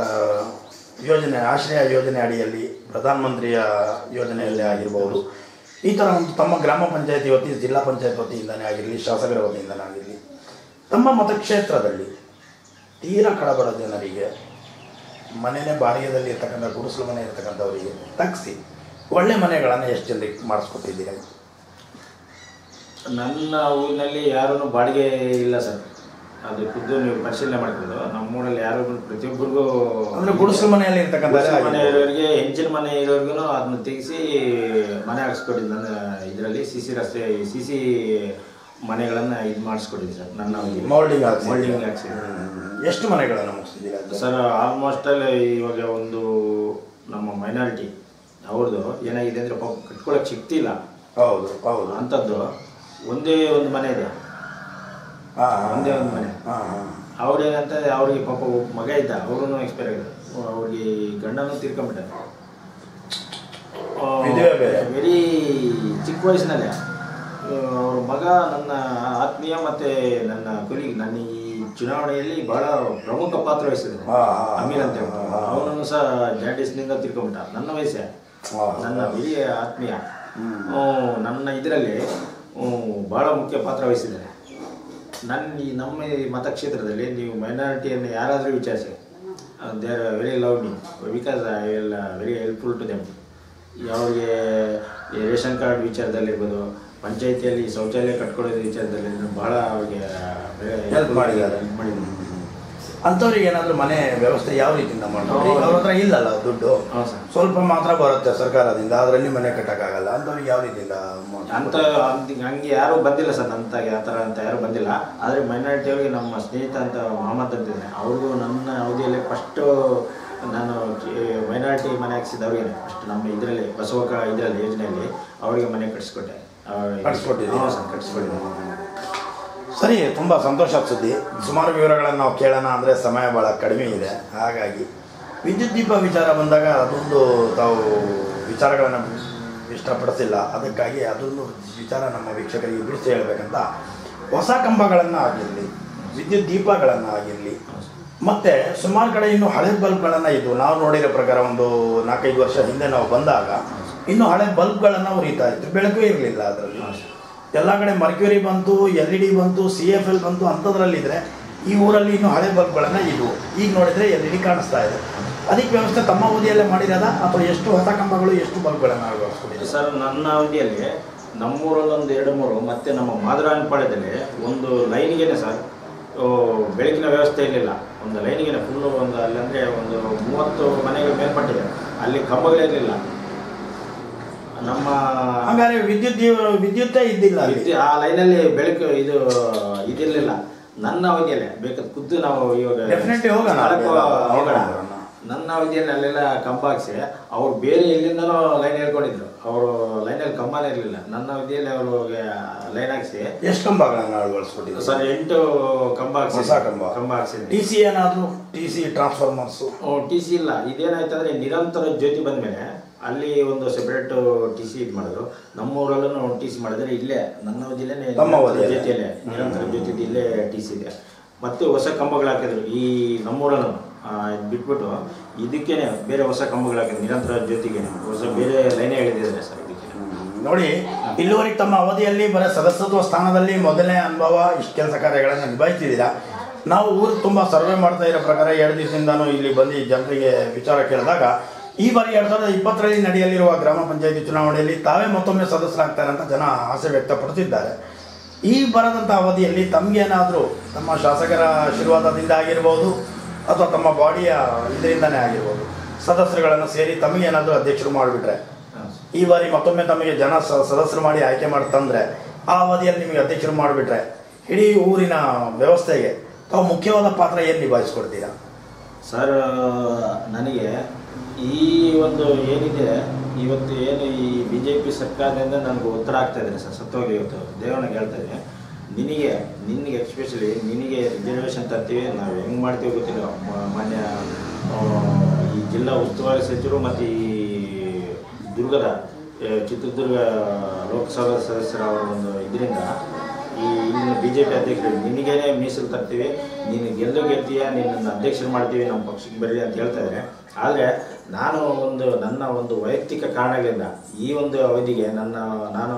ಆಶ್ರಯ ಯೋಜನೆ ಅಡಿಯಲ್ಲಿ ಪ್ರಧಾನಮಂತ್ರಿಯ ಯೋಜನೆಯಲ್ಲೇ ಆಗಿರ್ಬೋದು, ಈ ಥರ ಒಂದು ತಮ್ಮ ಗ್ರಾಮ ಪಂಚಾಯತಿ ವತಿ, ಜಿಲ್ಲಾ ಪಂಚಾಯತ್ ವತಿಯಿಂದನೇ ಆಗಿರಲಿ, ಶಾಸಕರ ವತಿಯಿಂದನೇ ಆಗಿರಲಿ, ತಮ್ಮ ಮತಕ್ಷೇತ್ರದಲ್ಲಿ ತೀರಾ ಕಡಬಡ ಜನರಿಗೆ ಮನೆಯೇ ಬಾಡಿಗೆದಲ್ಲಿ ಇರ್ತಕ್ಕಂಥ ಗುಡಿಸಲು ಮನೆ ಇರ್ತಕ್ಕಂಥವರಿಗೆ ತಗ್ಸಿ ಒಳ್ಳೆ ಮನೆಗಳನ್ನು ಎಷ್ಟು ಜನರಿಗೆ ಮಾಡಿಸ್ಕೊಟ್ಟಿದ್ದೀರಾ? ನನ್ನ ಊರಿನಲ್ಲಿ ಯಾರೂ ಬಾಡಿಗೆ ಇಲ್ಲ ಸರ್. ಅದು ಖುದ್ದು ನೀವು ಪರಿಶೀಲನೆ ಮಾಡ್ಬೋದು. ನಮ್ಮೂರಲ್ಲಿ ಯಾರು ಪ್ರತಿಯೊಬ್ಬರಿಗೂ ಅಂದರೆ ಗುಡಿಸಲು ಮನೆಯಲ್ಲಿ ಇರ್ತಕ್ಕಂಥ ಮನೆ ಇರೋರಿಗೆ, ಹೆಂಚಿನ ಮನೆ ಇರೋರಿಗೂ ಅದನ್ನ ತೆಗೆಸಿ ಮನೆ ಹಾಕ್ಸ್ಕೊಟ್ಟಿದ್ದು. ನನ್ನ ಇದರಲ್ಲಿ ಸಿ ಸಿ ಮನೆಗಳನ್ನು ಇದು ಮಾಡಿಸ್ಕೊಟ್ಟಿದ್ದೆ ಸರ್. ನನ್ನ ಮೌಲ್ಡಿಂಗ್ ಹಾಕ್ಸಿದ್ದೆ. ಎಷ್ಟು ಮನೆಗಳನ್ನು ಮುಗಿಸಿದ್ದೀರಾ ಸರ್? ಆಲ್ಮೋಸ್ಟ್ ಅಲ್ಲಿ ಇವಾಗ ಒಂದು ನಮ್ಮ ಮೈನಾರಿಟಿ ಅವ್ರದ್ದು ಏನಾಗಿದೆ ಅಂದರೆ ಪಾಪ ಕಟ್ಕೊಳ್ಳೋಕೆ ಶಕ್ತಿ ಇಲ್ಲ. ಹೌದು ಹೌದು. ಅಂಥದ್ದು ಒಂದೇ ಒಂದು ಮನೆ ಇದೆ. ಒಂದೇ ಒಂದು ಮನೆ. ಅವ್ರೇನಂತ ಅವ್ರಿಗೆ ಪಾಪ ಮಗ ಇದ್ದ, ಅವ್ರೂ ಎಕ್ಸ್ಪೈರ್ ಆಗಿದೆ. ಅವ್ರಿಗೆ ಗಂಡನೂ ತೀರ್ಕೊಂಡ್ಬಿಟ್ಟ. ವೆರಿ ಚಿಕ್ಕ ವಯಸ್ಸಿನಲ್ಲೇ. ಅವ್ರ ಮಗ ನನ್ನ ಆತ್ಮೀಯ ಮತ್ತು ನನ್ನ ಕೊಲಿಗ್ ನನ್ನ ಈ ಚುನಾವಣೆಯಲ್ಲಿ ಬಹಳ ಪ್ರಮುಖ ಪಾತ್ರ ವಹಿಸಿದ್ದಾನೆ, ಅಮೀರ್ ಅಂತ. ಅವನನ್ನು ಸಹ ಜಾಂಡೀಸ್ನಿಂದ ತೀರ್ಕೊಂಡ್ಬಿಟ್ಟ. ನನ್ನ ವಯಸ್ಸೇ, ನನ್ನ ವೆರಿ ಆತ್ಮೀಯ. ನನ್ನ ಇದರಲ್ಲಿ ಭಾಳ ಮುಖ್ಯ ಪಾತ್ರ ವಹಿಸಿದ್ದಾರೆ. ನಮ್ಮ ಮತಕ್ಷೇತ್ರದಲ್ಲಿ ನೀವು ಮೈನಾರಿಟಿಯನ್ನು ಯಾರಾದರೂ ವಿಚಾರಿಸಿ, they are very love me because I will very helpful to them. ಅವ್ರಿಗೆ ರೇಷನ್ ಕಾರ್ಡ್ ವಿಚಾರದಲ್ಲಿರ್ಬೋದು, ಪಂಚಾಯಿತಿಯಲ್ಲಿ ಶೌಚಾಲಯ ಕಟ್ಕೊಳ್ಳೋದು ವಿಚಾರದಲ್ಲಿ ಭಾಳ ಅವ್ರಿಗೆ ಹೆಲ್ಪ್ ಮಾಡಿದ್ದಾರೆ. ಅಂಥವ್ರಿಗೆ ಏನಾದರೂ ಮನೆ ವ್ಯವಸ್ಥೆ ಯಾವ ರೀತಿಯಿಂದ ಮಾಡ್ತಾರೆ? ಅವ್ರ ಹತ್ರ ಇಲ್ಲಲ್ಲ ದುಡ್ಡು, ಸ್ವಲ್ಪ ಮಾತ್ರ ಬರುತ್ತೆ ಸರ್ಕಾರದಿಂದ, ಅದರಲ್ಲಿ ಮನೆ ಕಟ್ಟೋಕ್ಕಾಗಲ್ಲ. ಅಂಥವ್ರಿಗೆ ಯಾವ ರೀತಿಯಿಂದ ಅಂತ ಹಂಗೆ ಯಾರೂ ಬಂದಿಲ್ಲ ಸರ್. ಅಂತ ಆ ಥರ ಅಂತ ಯಾರೂ ಬಂದಿಲ್ಲ. ಆದರೆ ಮೈನಾರಿಟಿಯವ್ರಿಗೆ ನಮ್ಮ ಸ್ನೇಹಿತ ಅಂತ ಮಹಮ್ಮದ್ ಅಂತಿದ್ದಾನೆ, ಅವ್ರಿಗೂ ನನ್ನ ಅವಧಿಯಲ್ಲಿ ಫಸ್ಟು ನಾನು ಮೈನಾರಿಟಿ ಮನೆ ಹಾಕ್ಸಿದವ್ರಿಗೆ ಫಸ್ಟ್ ನಮ್ಮ ಇದರಲ್ಲಿ ಬಸವಕ ಇದರಲ್ಲಿ ಯೋಜನೆಯಲ್ಲಿ ಅವರಿಗೆ ಮನೆ ಕಟ್ಟಿಸ್ಕೊಟ್ಟೆ. ಕಟ್ಟಿಸ್ಕೊಟ್ಟಿದ್ದೀನಿ ಸರ್, ಕಟ್ಟಿಸ್ಕೊಟ್ಟಿದ್ದೀನಿ. ಸರಿ, ತುಂಬ ಸಂತೋಷದ ಸುದ್ದಿ. ಸುಮಾರು ವಿವರಗಳನ್ನು ನಾವು ಕೇಳೋಣ ಅಂದರೆ ಸಮಯ ಭಾಳ ಕಡಿಮೆ ಇದೆ. ಹಾಗಾಗಿ ವಿದ್ಯುತ್ ದೀಪ ವಿಚಾರ ಬಂದಾಗ ಅದೊಂದು ತಾವು ವಿಚಾರಗಳನ್ನು ಇಷ್ಟಪಡಿಸಿಲ್ಲ. ಅದಕ್ಕಾಗಿ ಅದೊಂದು ವಿಚಾರ ನಮ್ಮ ವೀಕ್ಷಕರಿಗೆ ಬಿಡಿಸಿ ಹೇಳಬೇಕಂತ, ಹೊಸ ಕಂಬಗಳನ್ನು ಆಗಿರಲಿ, ವಿದ್ಯುತ್ ದೀಪಗಳನ್ನು ಆಗಿರಲಿ, ಮತ್ತು ಸುಮಾರು ಕಡೆ ಇನ್ನೂ ಹಳೆ ಬಲ್ಬ್ಗಳನ್ನು ಇದ್ವು. ನಾವು ನೋಡಿರೋ ಪ್ರಕಾರ ಒಂದು 4-5 ವರ್ಷ ಹಿಂದೆ ನಾವು ಬಂದಾಗ ಇನ್ನೂ ಹಳೆ ಬಲ್ಬ್ಗಳನ್ನು ಉರಿತಾ ಇತ್ತು, ಬೆಳಕು ಇರಲಿಲ್ಲ ಅದರಲ್ಲಿ. ಎಲ್ಲ ಕಡೆ ಮರ್ಕ್ಯೂರಿ ಬಂತು, LED ಬಂತು, CFL ಬಂತು. ಅಂಥದ್ರಲ್ಲಿದ್ದರೆ ಈ ಊರಲ್ಲಿ ಇನ್ನೂ ಹಳೆ ಬಲ್ಬ್ಗಳನ್ನು ಇದ್ವು. ಈಗ ನೋಡಿದರೆ LED ಕಾಣಿಸ್ತಾ ಇದೆ. ಅದಕ್ಕೆ ವ್ಯವಸ್ಥೆ ತಮ್ಮ ಅವಧಿಯಲ್ಲೇ ಮಾಡಿರೋದ ಅಥವಾ ಎಷ್ಟು ಹೊಸ ಕಂಬಗಳು, ಎಷ್ಟು ಬಲ್ಬ್ಗಳನ್ನು ಅಳವಡಿಸ್ಕೊಂಡಿದೆ? ಸರ್, ನನ್ನ ಅವಧಿಯಲ್ಲಿ ನಮ್ಮೂರಲ್ಲಿ ಒಂದು 2-3 ಮತ್ತು ನಮ್ಮ ಮಾದರಾಯನಪಾಳ್ಯದಲ್ಲಿ ಒಂದು ಲೈನಿಗೆ ಸರ್ ಬೆಳಕಿನ ವ್ಯವಸ್ಥೆ ಇರಲಿಲ್ಲ. ಒಂದು ಲೈನಿಗೆ ಫುಲ್ಲು ಒಂದು ಅಲ್ಲಿ ಅಂದರೆ ಒಂದು 30 ಮನೆಗಳ ಮೇಲ್ಪಟ್ಟಿದೆ, ಅಲ್ಲಿ ಕಂಬಗಳಿರಲಿಲ್ಲ. ನಮ್ಮ ಹಾಗಾದ್ರೆ ವಿದ್ಯುತ್ತೇ ಇದ್ದಿಲ್ಲ ಆ ಲೈನಲ್ಲಿ ಬೆಳಕು ಇದಿರಲಿಲ್ಲ. ನನ್ನ ಅವಧಿಯಲ್ಲೇ ಬೇಕಾದ ಖುದ್ದು ನಾವು ಇವಾಗ ಹೋಗೋಣ. ನನ್ನ ಅವಧಿಯಲ್ಲಿ ಅಲ್ಲೆಲ್ಲ ಕಂಬ ಹಾಕ್ಸಿ ಅವ್ರು ಬೇರೆ ಎಲ್ಲಿಂದನೋ ಲೈನ್ ಹೇಳ್ಕೊಂಡಿದ್ರು. ಅವರು ಲೈನಲ್ಲಿ ಕಂಬನೇ ಇರಲಿಲ್ಲ. ನನ್ನ ಅವಧಿಯಲ್ಲಿ ಅವರು ಲೈನ್ ಹಾಕ್ಸಿ ಎಷ್ಟು ಕಂಬಗಳನ್ನು ಅಳವಡಿಸ್ಕೊಟ್ಟಿದ್ರು ಸರ್? 8 ಕಂಬ ಹಾಕ್ಸಿ. ಕಂಬ ಹಾಕ್ಸಿದ್ವಿ. TC ಏನಾದರೂ TC ಟ್ರಾನ್ಸ್ಫಾರ್ಮರ್ಸು? TC ಇಲ್ಲ. ಇದೇನಾಯ್ತಂದ್ರೆ ನಿರಂತರ ಜ್ಯೋತಿ ಬಂದಮೇಲೆ ಅಲ್ಲಿ ಒಂದು ಸೆಪ್ರೇಟ್ TC ಇದು ಮಾಡಿದ್ರು. ನಮ್ಮೂರಲ್ಲೂ TC ಮಾಡಿದ್ರೆ ಇಲ್ಲೇ ನನ್ನ ಅವಧಿಯಲ್ಲೇ ಜ್ಯೋತಿಯಲ್ಲೇ ನಿರಂತರ ಜ್ಯೋತಿ ಇಲ್ಲೇ TC ಇದೆ. ಮತ್ತು ಹೊಸ ಕಂಬಗಳು ಹಾಕಿದ್ರು ಈ ನಮ್ಮೂರಲ್ಲೂ ಬಿಟ್ಬಿಟ್ಟು ಇದಕ್ಕೇನೆ ಬೇರೆ ಹೊಸ ಕಂಬಗಳು ಹಾಕಿದ್ರು. ನಿರಂತರ ಜ್ಯೋತಿಗೆ ಹೊಸ ಬೇರೆ ಲೈನೇ ಹೇಳಿದ್ದಾರೆ ಸರ್. ಇದಕ್ಕೆ ನೋಡಿ, ಇಲ್ಲಿವರೆಗೆ ತಮ್ಮ ಅವಧಿಯಲ್ಲಿ ಬರೀ ಸದಸ್ಯತ್ವ ಸ್ಥಾನದಲ್ಲಿ ಮೊದಲನೇ ಅನುಭವ, ಇಷ್ಟು ಕೆಲಸ ಕಾರ್ಯಗಳನ್ನು ನಿಭಾಯಿಸಿದ್ದೀರಾ. ನಾವು ಊರು ತುಂಬ ಸರ್ವೆ ಮಾಡ್ತಾ ಇರೋ ಪ್ರಕಾರ 2 ದಿವಸದಿಂದನೂ ಇಲ್ಲಿ ಬಂದು ಜನರಿಗೆ ವಿಚಾರ ಕೇಳಿದಾಗ ಈ ಬಾರಿ 2020ರಲ್ಲಿ ನಡೆಯಲಿರುವ ಗ್ರಾಮ ಪಂಚಾಯಿತಿ ಚುನಾವಣೆಯಲ್ಲಿ ತಾವೇ ಮತ್ತೊಮ್ಮೆ ಸದಸ್ಯರಾಗ್ತಾರೆ ಅಂತ ಜನ ಆಸೆ ವ್ಯಕ್ತಪಡಿಸಿದ್ದಾರೆ. ಈ ಬರದಂಥ ಅವಧಿಯಲ್ಲಿ ತಮಗೇನಾದರೂ ತಮ್ಮ ಶಾಸಕರ ಆಶೀರ್ವಾದದಿಂದ ಆಗಿರ್ಬೋದು ಅಥವಾ ತಮ್ಮ ಬಾಡಿಯ ಇದರಿಂದನೇ ಆಗಿರ್ಬೋದು ಸದಸ್ಯರುಗಳನ್ನು ಸೇರಿ ತಮಗೇನಾದರೂ ಅಧ್ಯಕ್ಷರು ಮಾಡಿಬಿಟ್ರೆ, ಈ ಬಾರಿ ಮತ್ತೊಮ್ಮೆ ತಮಗೆ ಜನ ಸದಸ್ಯರು ಮಾಡಿ ಆಯ್ಕೆ ಮಾಡ್ತಂದರೆ ಆ ಅವಧಿಯಲ್ಲಿ ನಿಮಗೆ ಅಧ್ಯಕ್ಷರು ಮಾಡಿಬಿಟ್ರೆ ಇಡೀ ಊರಿನ ವ್ಯವಸ್ಥೆಗೆ ತಾವು ಮುಖ್ಯವಾದ ಪಾತ್ರ ಏನು ನಿಭಾಯಿಸ್ಕೊಡ್ತೀರಾ? ಸರ್, ನನಗೆ ಈ ಒಂದು ಏನಿದೆ ಇವತ್ತು ಏನು ಈ BJP ಸರ್ಕಾರದಿಂದ ನನಗೆ ಒತ್ತಡ ಆಗ್ತಾ ಇದ್ದಾರೆ ಸರ್. ಸತ್ತೋಗಿ ಇವತ್ತು ದೇವನಿಗೆ ಹೇಳ್ತಾ ಇದ್ದೀನಿ, ನಿನಗೆ ಎಕ್ಸ್ಪೆಷಲಿ ನಿನಗೆ ರಿಸರ್ವೇಷನ್ ತರ್ತೀವಿ, ನಾವು ಹೆಂಗೆ ಮಾಡ್ತೀವಿ ಗೊತ್ತಿಲ್ಲ. ಮಾನ್ಯ ಈ ಜಿಲ್ಲಾ ಉಸ್ತುವಾರಿ ಸಚಿವರು ಮತ್ತು ಈ ಚಿತ್ರದುರ್ಗ ಲೋಕಸಭಾ ಸದಸ್ಯರ ಅವರ ಒಂದು ಇದರಿಂದ ಈ ಇಲ್ಲಿನ BJP ಅಧ್ಯಕ್ಷರು ನಿನಗೇನೆ ಮೀಸಲು ತರ್ತೀವಿ, ನೀನು ಗೆಲ್ತೀಯ, ನಿನ್ನನ್ನು ಅಧ್ಯಕ್ಷರು ಮಾಡ್ತೀವಿ, ನಮ್ಮ ಪಕ್ಷಕ್ಕೆ ಬರ್ರಿ ಅಂತ ಹೇಳ್ತಾ ಇದ್ದಾರೆ. ಆದರೆ ನನ್ನ ಒಂದು ವೈಯಕ್ತಿಕ ಕಾರಣಗಳಿಂದ ಈ ಒಂದು ಅವಧಿಗೆ ನಾನು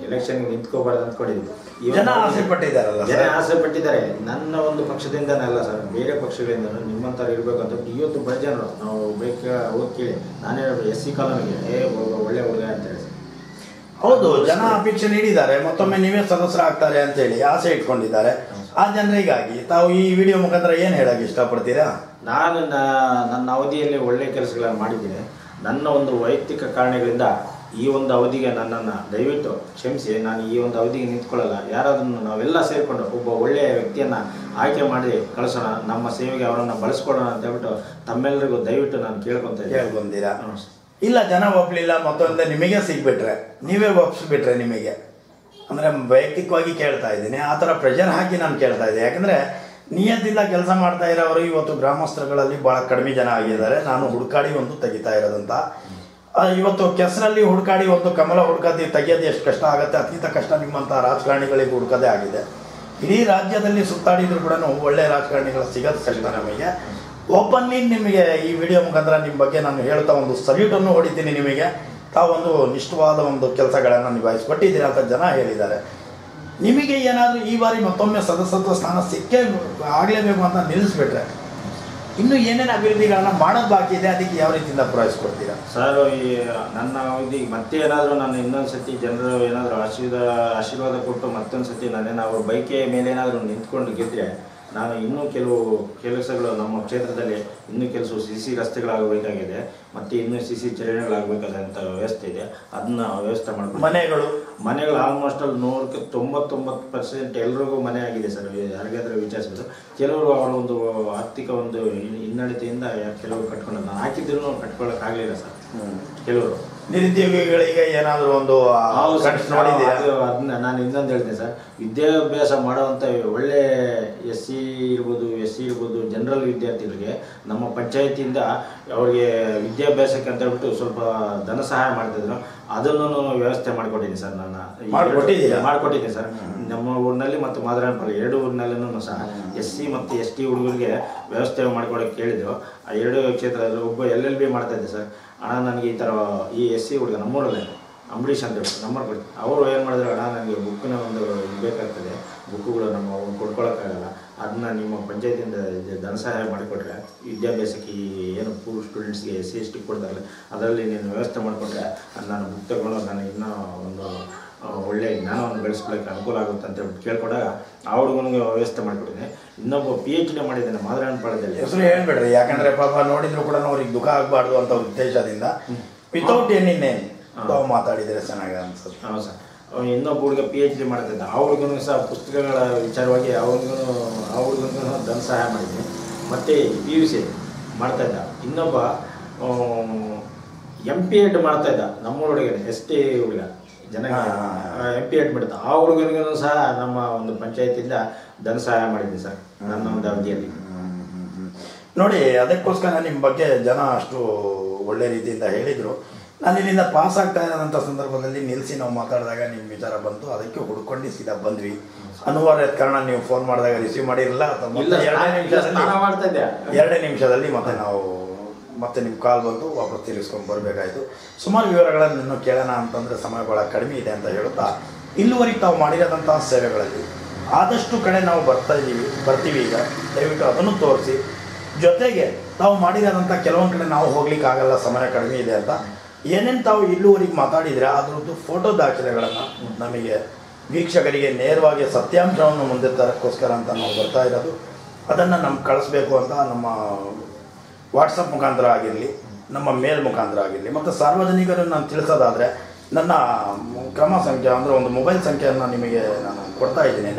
ಎಲೆಕ್ಷನ್ಗೆ ನಿಂತ್ಕೋಬಾರ್ದು ಅಂದ್ಕೊಂಡಿದ್ವಿ. ಜನ ಆಸೆ ಪಟ್ಟಿದ್ದಾರಲ್ಲ, ಜನ ಆಸೆ ಪಟ್ಟಿದ್ದಾರೆ. ನನ್ನ ಒಂದು ಪಕ್ಷದಿಂದನೇ ಅಲ್ಲ ಸರ್, ಬೇರೆ ಪಕ್ಷಗಳಿಂದ ನಿಮ್ಮಂಥವ್ರು ಇರಬೇಕಂತ ಇವತ್ತು ಬಡ ಜನರು ನಾವು ಹೋಗಿ ಕೇಳಿ ನಾನೇ SC ಕಾಲೋನಿಗೆ ಒಳ್ಳೆ ಹುಡುಗ ಅಂತ ಹೇಳಿ. ಹೌದು, ಜನ ಅಪೇಕ್ಷೆ ನೀಡಿದ್ದಾರೆ, ಮತ್ತೊಮ್ಮೆ ನೀವೇ ಸದಸ್ಯರಾಗ್ತಾರೆ ಅಂತೇಳಿ ಆಸೆ ಇಟ್ಕೊಂಡಿದ್ದಾರೆ. ಆ ಜನರಿಗಾಗಿ ತಾವು ಈ ವಿಡಿಯೋ ಮುಖಾಂತರ ಏನು ಹೇಳಕ್ಕೆ ಇಷ್ಟಪಡ್ತೀರಾ? ನಾನು ನನ್ನ ಅವಧಿಯಲ್ಲಿ ಒಳ್ಳೆ ಕೆಲಸಗಳನ್ನು ಮಾಡಿದ್ದೇನೆ. ನನ್ನ ಒಂದು ವೈಯಕ್ತಿಕ ಕಾರಣಗಳಿಂದ ಈ ಒಂದು ಅವಧಿಗೆ ನನ್ನನ್ನು ದಯವಿಟ್ಟು ಕ್ಷಮಿಸಿ. ನಾನು ಈ ಒಂದು ಅವಧಿಗೆ ನಿಂತ್ಕೊಳ್ಳಲ್ಲ. ಯಾರಾದ್ರೂ ನಾವೆಲ್ಲ ಸೇರಿಕೊಂಡು ಒಬ್ಬ ಒಳ್ಳೆಯ ವ್ಯಕ್ತಿಯನ್ನು ಆಯ್ಕೆ ಮಾಡಿ ಕಳಿಸೋಣ, ನಮ್ಮ ಸೇವೆಗೆ ಅವರನ್ನು ಬಳಸ್ಕೊಡೋಣ ಅಂತ ಹೇಳ್ಬಿಟ್ಟು ತಮ್ಮೆಲ್ಲರಿಗೂ ದಯವಿಟ್ಟು ನಾನು ಕೇಳ್ಕೊಂತೀರಾ? ಇಲ್ಲ, ಜನ ಒಪ್ಪಲಿಲ್ಲ, ಮತ್ತೊಂದು ನಿಮಗೆ ಸಿಗ್ಬಿಟ್ರೆ ನೀವೇ ಒಪ್ಪಿಸ್ಬಿಟ್ರೆ ನಿಮಗೆ ಅಂದರೆ ವೈಯಕ್ತಿಕವಾಗಿ ಕೇಳ್ತಾ ಇದ್ದೀನಿ. ಆ ಥರ ಪ್ರೆಷರ್ ಹಾಕಿ ನಾನು ಕೇಳ್ತಾ ಇದ್ದೆ. ಯಾಕಂದರೆ ನಿಯತ್ತಿಂದ ಕೆಲಸ ಮಾಡ್ತಾ ಇರೋರು ಇವತ್ತು ಗ್ರಾಮಸ್ಥರುಗಳಲ್ಲಿ ಭಾಳ ಕಡಿಮೆ ಜನ ಆಗಿದ್ದಾರೆ. ನಾನು ಹುಡುಕಾಡಿ ಒಂದು ತೆಗಿತಾ ಇರೋದಂತ. ಇವತ್ತು ಕೆಸರಲ್ಲಿ ಹುಡುಕಾಡಿ ಒಂದು ಕಮಲ ತೆಗಿಯೋದು ಎಷ್ಟು ಕಷ್ಟ ಆಗುತ್ತೆ, ಅತ್ಯಂತ ಕಷ್ಟ ನಿಮ್ಮಂಥ ರಾಜಕಾರಣಿಗಳಿಗೆ ಹುಡುಕದೇ ಆಗಿದೆ. ಇಡೀ ರಾಜ್ಯದಲ್ಲಿ ಸುತ್ತಾಡಿದ್ರು ಕೂಡ ಒಳ್ಳೆಯ ರಾಜಕಾರಣಿಗಳು ಸಿಗೋದು ಕಷ್ಟ ನಮಗೆ. ಓಪನ್ಲಿ ನಿಮಗೆ ಈ ವಿಡಿಯೋ ಮುಖಾಂತರ ನಿಮ್ಮ ಬಗ್ಗೆ ನಾನು ಹೇಳ್ತಾ ಒಂದು ಸಲ್ಯೂಟನ್ನು ಹೊಡಿತೀನಿ ನಿಮಗೆ. ತಾವೊಂದು ನಿಷ್ಠವಾದ ಒಂದು ಕೆಲಸಗಳನ್ನು ನಿಭಾಯಿಸಿಕೊಟ್ಟಿದ್ದೀರಿ ಅಂತ ಜನ ಹೇಳಿದ್ದಾರೆ. ನಿಮಗೆ ಏನಾದರೂ ಈ ಬಾರಿ ಮತ್ತೊಮ್ಮೆ ಸದಸ್ಯತ್ವ ಸ್ಥಾನ ಸಿಕ್ಕೇ ಆಗಲೇಬೇಕು ಅಂತ ನಿಲ್ಲಿಸ್ಬಿಟ್ರೆ ಇನ್ನು ಏನೇನು ಅಭಿವೃದ್ಧಿಗಳನ್ನ ಮಾಡೋದು ಬಾಕಿ ಇದೆ, ಅದಕ್ಕೆ ಯಾವ ರೀತಿಯಿಂದ ಪೂರೈಸ್ಕೊಡ್ತೀರಾ ಸರ್? ಈ ನನ್ನ ಅವಧಿ ಮತ್ತೆ ಏನಾದರೂ ನಾನು ಇನ್ನೊಂದು ಸತಿ ಜನರು ಏನಾದರೂ ಆಶೀರ್ವಾದ ಕೊಟ್ಟು ಮತ್ತೊಂದು ಸತಿ ನಾನೇನು ಅವ್ರ ಬೈಕೆ ಮೇಲೆ ಏನಾದರೂ ನಿಂತ್ಕೊಂಡು ಗೆದ್ದರೆ ನಾನು ಇನ್ನೂ ಕೆಲವು ಕೆಲಸಗಳು ನಮ್ಮ ಕ್ಷೇತ್ರದಲ್ಲಿ ಇನ್ನೂ ಕೆಲವು CC ರಸ್ತೆಗಳಾಗಬೇಕಾಗಿದೆ, ಮತ್ತು ಇನ್ನೂ CC ಚರಂಡಿಗಳಾಗಬೇಕಾದಂಥ ವ್ಯವಸ್ಥೆ ಇದೆ. ಅದನ್ನ ವ್ಯವಸ್ಥೆ ಮಾಡ್ಕೊಂಡು ಮನೆಗಳು ಆಲ್ಮೋಸ್ಟ್ ಅಲ್ಲಿ 99% ಎಲ್ರಿಗೂ ಮನೆ ಆಗಿದೆ ಸರ್. ಯಾರಿಗಾದ್ರೂ ವಿಚಾರಿಸಿದ್ರು ಕೆಲವರು ಅವರ ಒಂದು ಆರ್ಥಿಕ ಒಂದು ಹಿನ್ನಡೆತೆಯಿಂದ ಕೆಲವರು ಕಟ್ಕೊಂಡು, ನಾನು ಹಾಕಿದ್ರು ಕಟ್ಕೊಳ್ಳೋಕ್ಕಾಗಲಿಲ್ಲ ಸರ್. ಕೆಲವರು ನಿರುದ್ಯೋಗಿಗಳಿಗೆ ಏನಾದರೂ ಒಂದು ಅದನ್ನ ನಾನು ಇನ್ನೊಂದು ಹೇಳ್ತೀನಿ ಸರ್, ವಿದ್ಯಾಭ್ಯಾಸ ಮಾಡುವಂಥ ಒಳ್ಳೆ SC ಇರ್ಬೋದು ಜನರಲ್ ವಿದ್ಯಾರ್ಥಿಗಳಿಗೆ ನಮ್ಮ ಪಂಚಾಯತಿಯಿಂದ ಅವ್ರಿಗೆ ವಿದ್ಯಾಭ್ಯಾಸಕ್ಕೆ ಅಂತ ಹೇಳ್ಬಿಟ್ಟು ಸ್ವಲ್ಪ ಧನ ಸಹಾಯ ಮಾಡ್ತಿದ್ರು. ಅದನ್ನು ವ್ಯವಸ್ಥೆ ಮಾಡಿಕೊಟ್ಟಿದ್ದೀನಿ ಸರ್. ಮಾಡಿಕೊಟ್ಟಿದ್ದೀನಿ ಸರ್. ನಮ್ಮ ಊರಿನಲ್ಲಿ ಮತ್ತು ಮಾದರಾಯನಪುರ 2 ಊರಿನಲ್ಲೂ ಸಹ SC ಮತ್ತು ST ಹುಡುಗರಿಗೆ ವ್ಯವಸ್ಥೆ ಮಾಡಿಕೊಡೋಕ್ಕೆ ಕೇಳಿದ್ರು. ಆ 2 ಕ್ಷೇತ್ರದಲ್ಲಿ ಒಬ್ಬ LLB ಮಾಡ್ತಾ ಇದ್ದೆ ಸರ್. ಅಣ್ಣ ನನಗೆ ಈ ಥರ ಈ SC ಹುಡುಗ ನಮ್ಮೂರಲ್ಲೇ ಅಂಬರೀಷ್ ಅಂತ ಹೇಳಿ ನಂಬರ್ ಕೊಡ್ತೀವಿ. ಅವರು ಏನು ಮಾಡಿದ್ರು, ಅಣ್ಣ ನನಗೆ ಬುಕ್ನ ಒಂದು ಬೇಕಾಗ್ತದೆ, ಬುಕ್ಕುಗಳು ನಮ್ಮ ಕೊಡ್ಕೊಳಕ್ಕಾಗಲ್ಲ, ಅದನ್ನ ನಿಮ್ಮ ಪಂಚಾಯತಿಯಿಂದ ಧನ ಸಹಾಯ ಮಾಡಿಕೊಟ್ರೆ ವಿದ್ಯಾಭ್ಯಾಸಕ್ಕೆ ಏನು ಪೂರ್ ಸ್ಟೂಡೆಂಟ್ಸ್ಗೆ SC ST ಕೊಡ್ತಾರಲ್ಲ ಅದರಲ್ಲಿ ನೀನು ವ್ಯವಸ್ಥೆ ಮಾಡಿಕೊಟ್ರೆ ನಾನು ಬುಕ್ ತಗೊಂಡು ನಾನು ಇನ್ನೂ ಒಂದು ಒಳ್ಳೆಯ ಜ್ಞಾನವನ್ನು ಬೆಳೆಸ್ಕೊಳ್ಳೋಕ್ಕೆ ಅನುಕೂಲ ಆಗುತ್ತೆ ಅಂತ ಹೇಳ್ಬಿಟ್ಟು ಕೇಳ್ಕೊಂಡಾಗ ಆ ಹುಡುಗನಿಗೆ ವ್ಯವಸ್ಥೆ ಮಾಡಿಕೊಟ್ಟಿದ್ದೆ. ಇನ್ನೊಬ್ಬ PhD ಮಾಡಿದ್ದೇನೆ ಮಾದರಾಯನಪಾಳ್ಯದಲ್ಲಿ. ಹೆಸರು ಹೇಳ್ಬೇಡ್ರಿ, ಯಾಕಂದರೆ ಪಾಪ ನೋಡಿದ್ರು ಕೂಡ ಅವ್ರಿಗೆ ದುಃಖ ಆಗಬಾರ್ದು ಅಂತ ಉದ್ದೇಶದಿಂದ ವಿತೌಟ್ ಏನಿನ್ನೇನು ತಾವು ಮಾತಾಡಿದರೆ ಚೆನ್ನಾಗಿ ಅನ್ಸುತ್ತೆ. ಹೌದು ಸರ್. ಇನ್ನೊಬ್ಬ ಹುಡುಗ PhD ಮಾಡ್ತಿದ್ದ. ಆ ಹುಡುಗನೂ ಸಹ ಪುಸ್ತಕಗಳ ವಿಚಾರವಾಗಿ ಆ ಹುಡುಗನಿಗೂ ಧನ ಸಹಾಯ ಮಾಡಿದ್ದೆ. ಮತ್ತು PUC ಮಾಡ್ತಾಯಿದ್ದ. ಇನ್ನೊಬ್ಬ MPEd ಮಾಡ್ತಾಯಿದ್ದ ನಮ್ಮ ಹುಡುಗನೇ, ST ಹುಡುಗ MPEd ಮಾಡ್ತಾ. ಆ ಹುಡುಗನಿಗೂ ಸಹ ನಮ್ಮ ಒಂದು ಪಂಚಾಯತಿಯಿಂದ ಧನ ಸಹಾಯ ಮಾಡಿದ್ದೆ ಸರ್ ನನ್ನ ಒಂದು ಅವಧಿಯಲ್ಲಿ. ನೋಡಿ, ಅದಕ್ಕೋಸ್ಕರ ನಿಮ್ಮ ಬಗ್ಗೆ ಜನ ಅಷ್ಟು ಒಳ್ಳೆ ರೀತಿಯಿಂದ ಹೇಳಿದರು. ನಾನು ಇಲ್ಲಿಂದ ಪಾಸ್ ಆಗ್ತಾ ಇರೋಂಥ ಸಂದರ್ಭದಲ್ಲಿ ನಿಲ್ಲಿಸಿ ನಾವು ಮಾತಾಡಿದಾಗ ನಿಮ್ಮ ವಿಚಾರ ಬಂತು, ಅದಕ್ಕೆ ಹುಡ್ಕೊಂಡು ಸೀದಾ ಬಂದ್ವಿ. ಅನಿವಾರ್ಯದ ಕಾರಣ ನೀವು ಫೋನ್ ಮಾಡಿದಾಗ ರಿಸೀವ್ ಮಾಡಿರಲಿಲ್ಲ. 2 ನಿಮಿಷದಲ್ಲಿ ಮತ್ತೆ ನಿಮ್ಮ ಕಾಲ್ ಬಂದು ವಾಪಸ್ ತಿರುಗಿಸ್ಕೊಂಡು ಬರಬೇಕಾಯಿತು. ಸುಮಾರು ವಿವರಗಳನ್ನು ಕೇಳೋಣ ಅಂತಂದರೆ ಸಮಯ ಭಾಳ ಕಡಿಮೆ ಇದೆ ಅಂತ ಹೇಳುತ್ತಾ, ಇಲ್ಲಿವರೆಗೆ ತಾವು ಮಾಡಿರೋದಂತಹ ಸೇವೆಗಳಲ್ಲಿ ಆದಷ್ಟು ಕಡೆ ನಾವು ಬರ್ತೀವಿ ಈಗ. ದಯವಿಟ್ಟು ಅದನ್ನು ತೋರಿಸಿ. ಜೊತೆಗೆ ತಾವು ಮಾಡಿರೋದಂಥ ಕೆಲವೊಂದು ಕಡೆ ನಾವು ಹೋಗ್ಲಿಕ್ಕಾಗಲ್ಲ, ಸಮಯ ಕಡಿಮೆ ಇದೆ ಅಂತ ಏನೇನು ತಾವು ಇಲ್ಲಿವರೆಗೆ ಮಾತಾಡಿದರೆ ಅದರದ್ದು ಫೋಟೋ ದಾಖಲೆಗಳನ್ನು ನಮಗೆ ವೀಕ್ಷಕರಿಗೆ ನೇರವಾಗಿ ಸತ್ಯಾಂಶವನ್ನು ಮುಂದೆ ತರೋಕ್ಕೋಸ್ಕರ ಅಂತ ನಾವು ಬರ್ತಾ ಇರೋದು. ಅದನ್ನು ನಮ್ಗೆ ಕಳಿಸ್ಬೇಕು ಅಂತ ನಮ್ಮ ವಾಟ್ಸಪ್ ಮುಖಾಂತರ ಆಗಿರಲಿ, ನಮ್ಮ ಮೇಲ್ ಮುಖಾಂತರ ಆಗಿರಲಿ, ಮತ್ತು ಸಾರ್ವಜನಿಕರು ನಾನು ತಿಳಿಸೋದಾದರೆ ನನ್ನ ಕ್ರಮ ಸಂಖ್ಯೆ ಅಂದರೆ ಒಂದು ಮೊಬೈಲ್ ಸಂಖ್ಯೆಯನ್ನು ನಿಮಗೆ ನಾನು ಕೊಡ್ತಾ ಇದ್ದೀನಿ,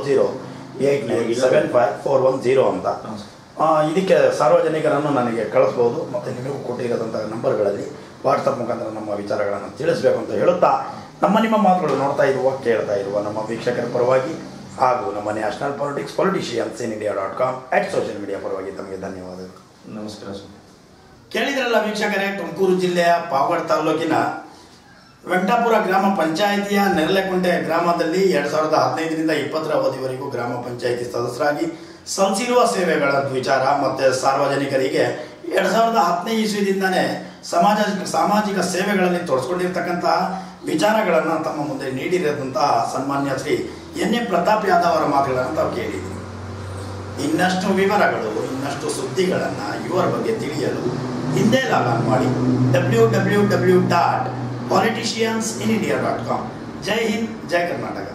9008975410 ಅಂತ. ಇದಕ್ಕೆ ಸಾರ್ವಜನಿಕರನ್ನು ನನಗೆ ಕಳಿಸ್ಬೋದು. ಮತ್ತು ನಿಮಗೂ ಕೊಟ್ಟಿರೋದಂಥ ನಂಬರ್ಗಳಲ್ಲಿ ವಾಟ್ಸಪ್ ಮುಖಾಂತರ ನಮ್ಮ ವಿಚಾರಗಳನ್ನು ತಿಳಿಸಬೇಕು ಅಂತ ಹೇಳುತ್ತಾ, ನಿಮ್ಮ ಮಾತುಗಳು ನೋಡ್ತಾ ಇರುವ ಕೇಳ್ತಾ ಇರುವ ನಮ್ಮ ವೀಕ್ಷಕರ ಪರವಾಗಿ ಹಾಗೂ ನಮ್ಮ ನ್ಯಾಷನಲ್ politiciansinindia.com @social media ಪರವಾಗಿ ತಮಗೆ ಧನ್ಯವಾದಗಳು. ನಮಸ್ಕಾರ ಸರ್. ಕೇಳಿದ್ರಲ್ಲ ವೀಕ್ಷಕರೇ, ತುಮಕೂರು ಜಿಲ್ಲೆಯ ಪಾವಗಡ ತಾಲೂಕಿನ ವೆಂಕಟಾಪುರ ಗ್ರಾಮ ಪಂಚಾಯಿತಿಯ ನೆರಳೆಕುಂಟೆ ಗ್ರಾಮದಲ್ಲಿ 2015ರಿಂದ 2020 ಅವಧಿವರೆಗೂ ಗ್ರಾಮ ಪಂಚಾಯಿತಿ ಸದಸ್ಯರಾಗಿ ಸಲ್ಲಿಸಿರುವ ಸೇವೆಗಳ ವಿಚಾರ ಮತ್ತು ಸಾರ್ವಜನಿಕರಿಗೆ 2010 ಇಸ್ವಿದಿಂದನೇ ಸಾಮಾಜಿಕ ಸೇವೆಗಳಲ್ಲಿ ತೊಡಸ್ಕೊಂಡಿರ್ತಕ್ಕಂತಹ ವಿಚಾರಗಳನ್ನು ತಮ್ಮ ಮುಂದೆ ನೀಡಿರೋದಂತಹ ಸನ್ಮಾನ್ಯ ಶ್ರೀ ಎನ್ ಎ ಪ್ರತಾಪ್ ಯಾದವ್ ಅವರ ಮಾತುಗಳನ್ನು ತಾವು ಕೇಳಿದ್ದೀವಿ. ಇನ್ನಷ್ಟು ವಿವರಗಳು, ಇನ್ನಷ್ಟು ಸುದ್ದಿಗಳನ್ನು ಇವರ ಬಗ್ಗೆ ತಿಳಿಯಲು ಹಿಂದೆ ಲಾಗ್ ಮಾಡಿ www.politiciansinindia.com. ಜೈ ಹಿಂದ್, ಜೈ ಕರ್ನಾಟಕ.